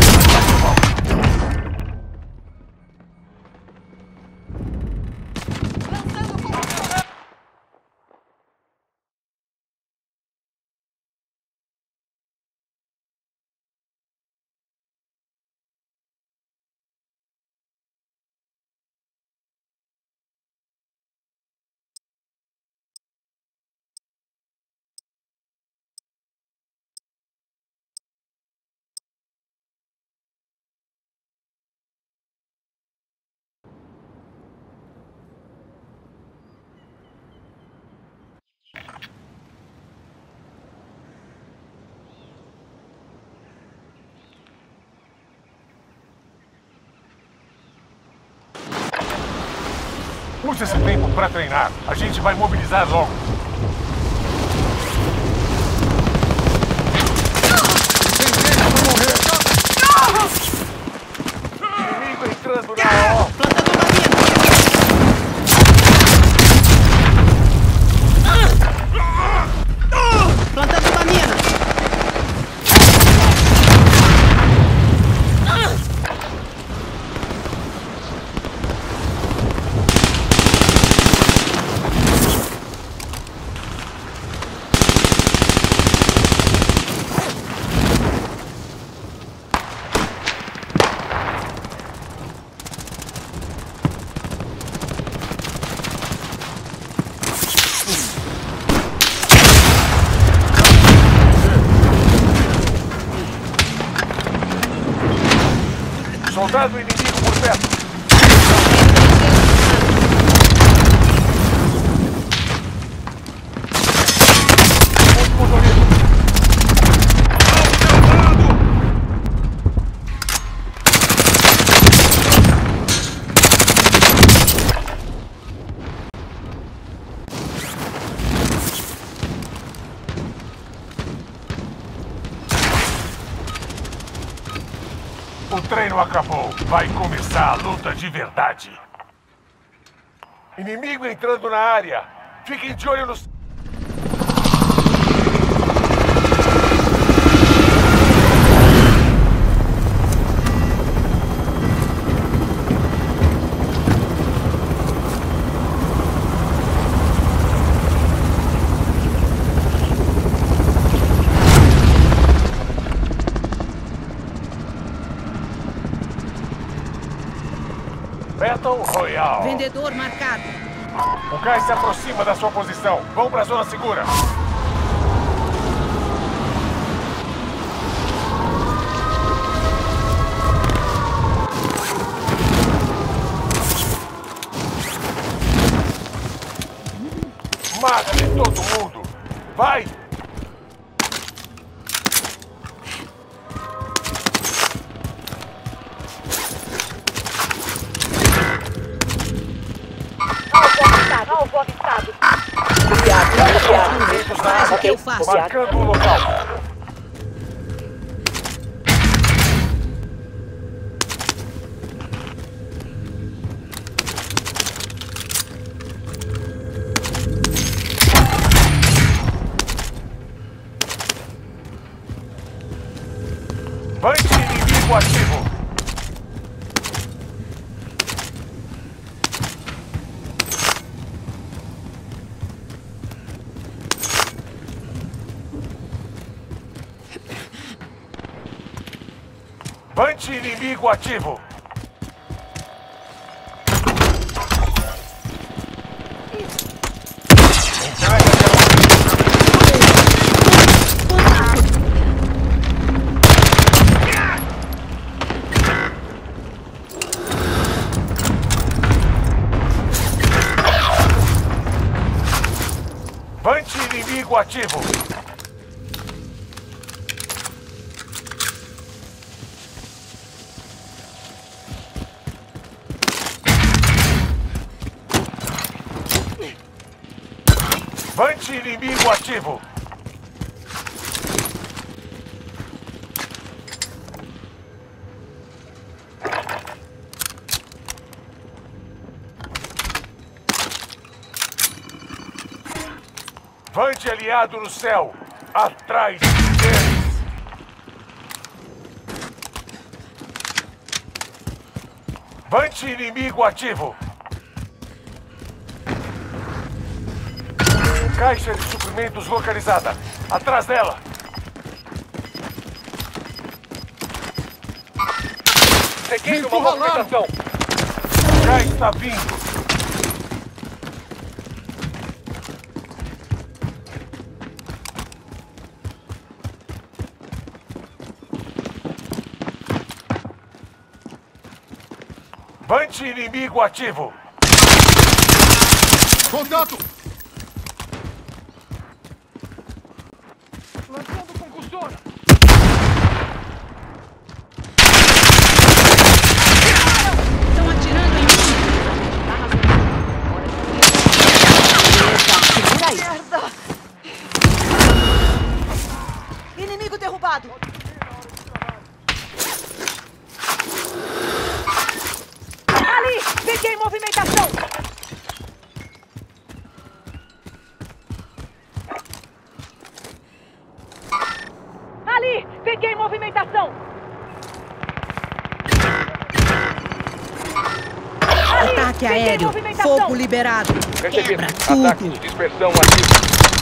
Use esse tempo para treinar. A gente vai mobilizar logo. Inimigo entrando na O. Plantando uma mina. Soldado inimigo por perto. Muito motorista. O treino acabou. Vai começar a luta de verdade. Inimigo entrando na área. Fiquem de olho nos... Battle Royale. Vendedor marcado. O gás se aproxima da sua posição. Vão para a zona segura. Mate todo mundo. Vai! Alvo avistado. Faz o que eu faço. Marcando o local. Vante inimigo ativo. Vante inimigo ativo. Entrega de Vante inimigo ativo. Vante inimigo ativo. Vante aliado no céu. Atrás deles. Vante inimigo ativo. Caixa de suprimentos localizada. Atrás dela. Seguindo uma movimentação. Já está vindo. Vante inimigo ativo. Contato! Lançando concussora. Estão atirando em mim. Merda! Inimigo derrubado. Ali! Peguei movimentação! Ali! Peguei movimentação! Ali, Ataque peguei aéreo. movimentação. Fogo liberado. Recebido. Quebra Ataque tudo. de dispersão ativo.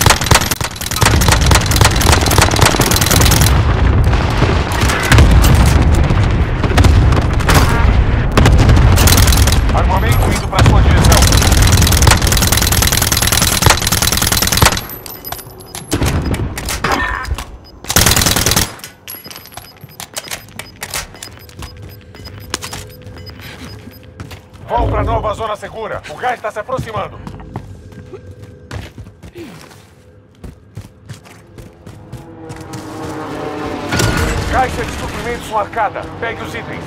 Armamento indo para sua direção. Vão para nova zona segura. O gás está se aproximando. Caixa de suprimentos marcada. Pegue os itens.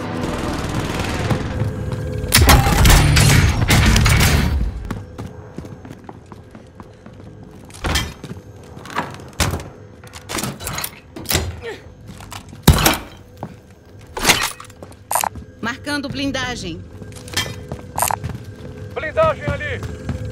Marcando blindagem. Blindagem ali!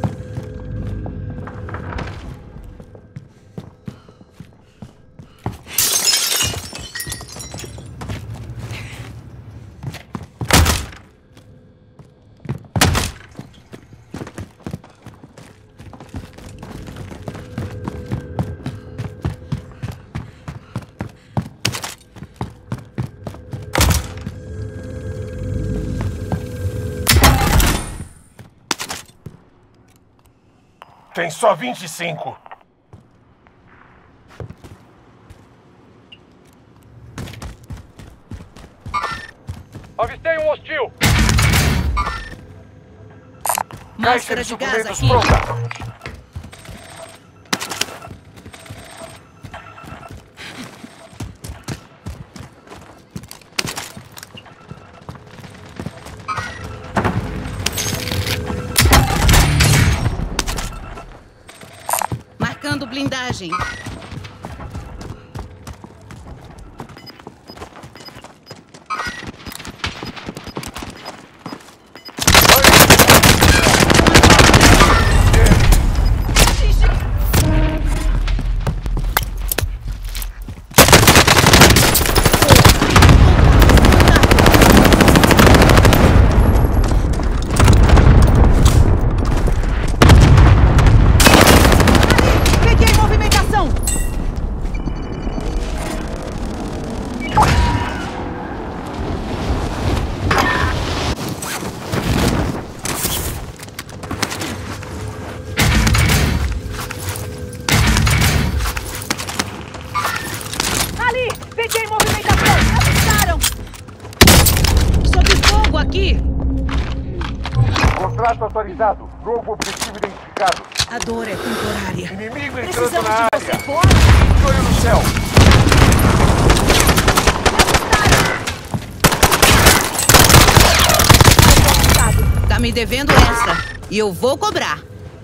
Tem só vinte e cinco. Avistei um hostil! Máscara de gás suprimentos aqui. pronta. Marcando blindagem. Peguei movimentação! Me avistaram! Sob fogo aqui! Contrato atualizado. Novo objetivo identificado. A dor é temporária. Inimigo entrando Precisamos na de área. você fora! De olho no céu. Tá me devendo essa. E eu vou cobrar.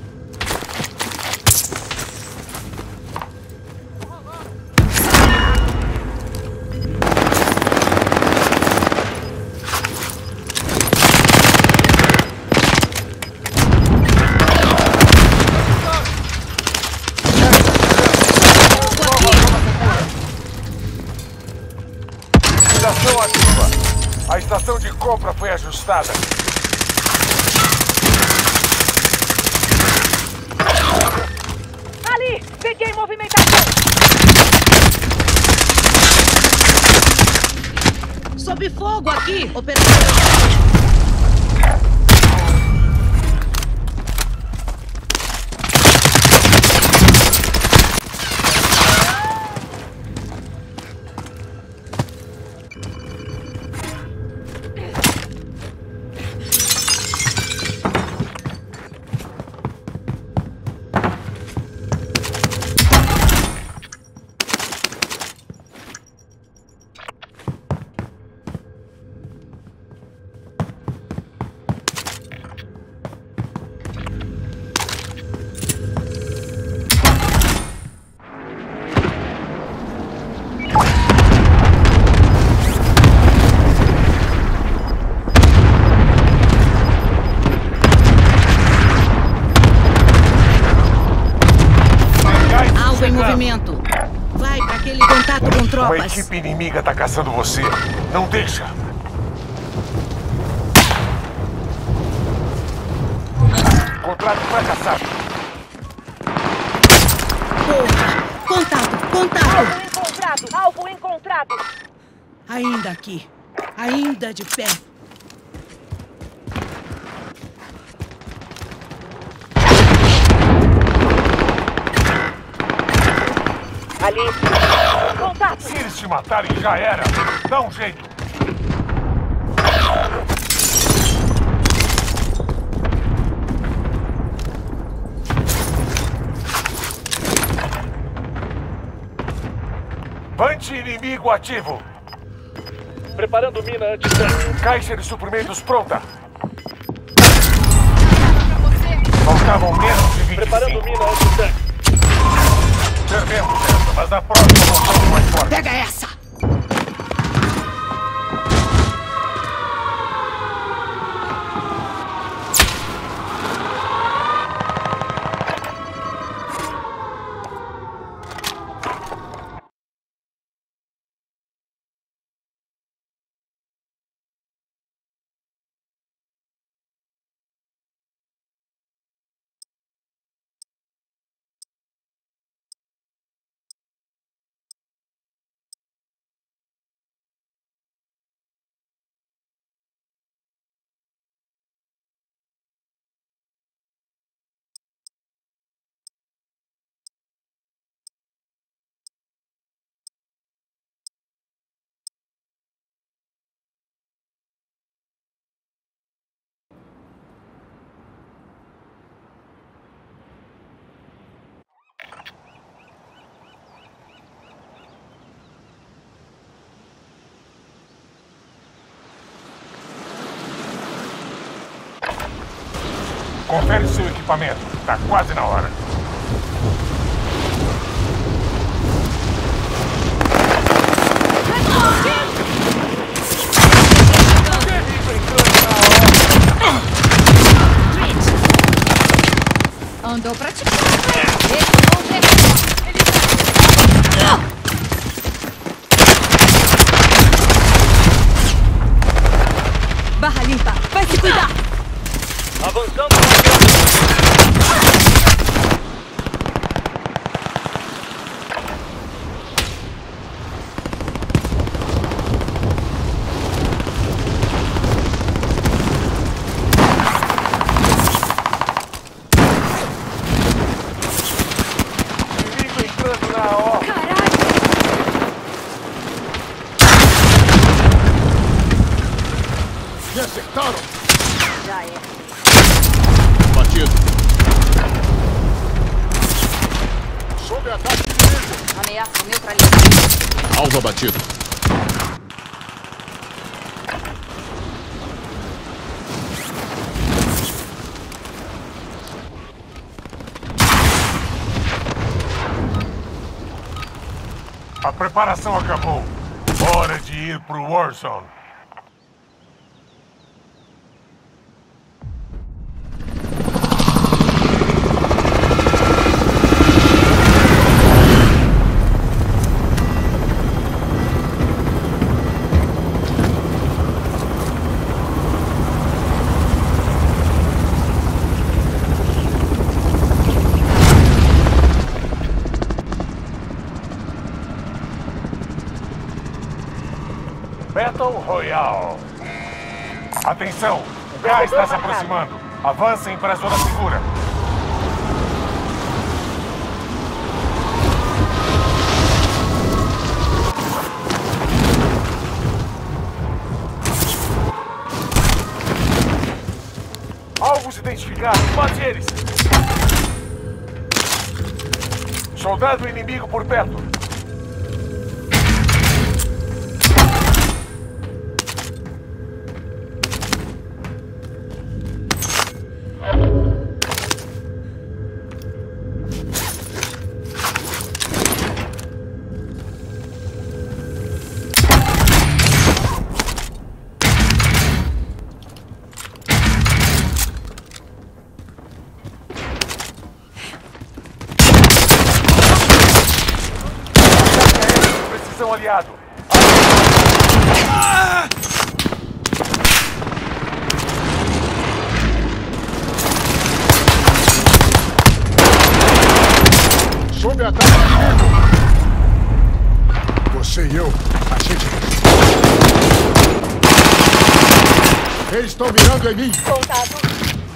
Estação ativa. A estação de compra foi ajustada. Ali! Peguei movimentação! Sob fogo aqui, operador. Alvo em movimento. Vai para aquele contato com Uma tropas. equipe inimiga tá caçando você. Não deixa. Contrato fracassado. Porra! Contato, contato! Alvo encontrado! Alvo encontrado! Ainda aqui. Ainda de pé. Ali! Contato! Se eles te matarem, já era. Dá um jeito. Punch inimigo ativo. Preparando mina anti-tanque. Caixa de suprimentos pronta. Faltavam menos de vinte e Preparando cinco. mina anti-tanque. Perdemos essa, mas na próxima nós somos mais fortes. Pega essa! Confere seu equipamento. Tá quase na hora. Andou praticando. Esse monte é... Barra limpa. Vai se cuidar. Avançando. Me acertaram! Já é. Batido. Sob ataque inimigo. Ameaça neutralizada. Alvo abatido. A preparação acabou. Hora de ir pro Warzone. Battle Royale. Atenção! O gás está se aproximando. Avancem para a zona segura. Alvos identificados. Mate eles. Soldado inimigo por perto. Aliado. Ah! Sob ataque inimigo. Você e eu, a gente... Eles estão mirando em mim. Contato.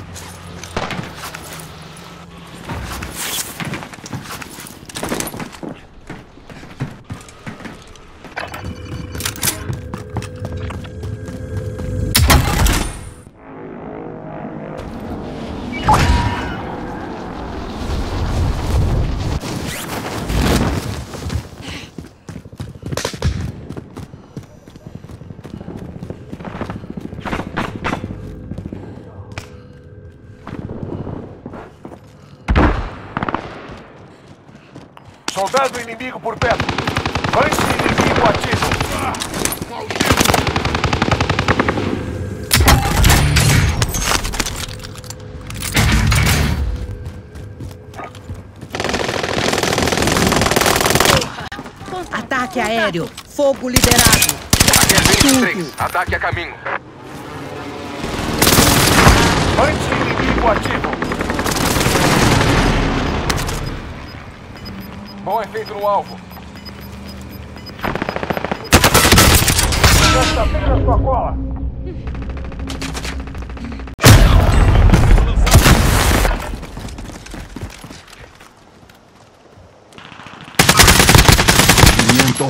Soldado inimigo por perto. Antes inimigo ativo. Ah, Ataque aéreo. Fogo liberado. vinte e três. Ataque a caminho. Antes inimigo ativo. Bom efeito no alvo. Já está bem na sua cola. Pimiento.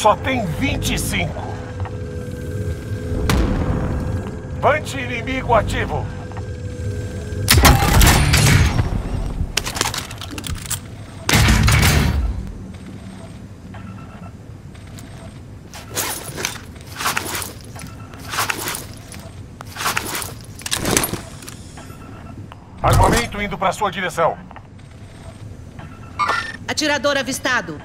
Só tem vinte e cinco. Punch inimigo ativo. Armamento indo para sua direção. Atirador avistado.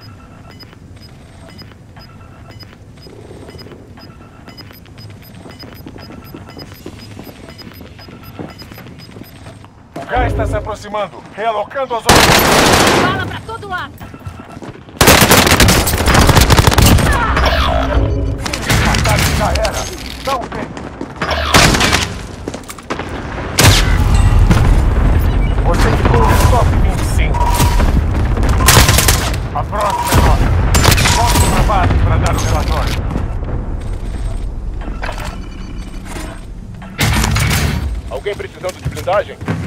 O gás está se aproximando, realocando as outras. Bala pra todo lado. Ataque já era. Não tem. Você ficou no top vinte e cinco. A próxima é nossa. Volte para a base para dar o relatório. Alguém precisando de blindagem?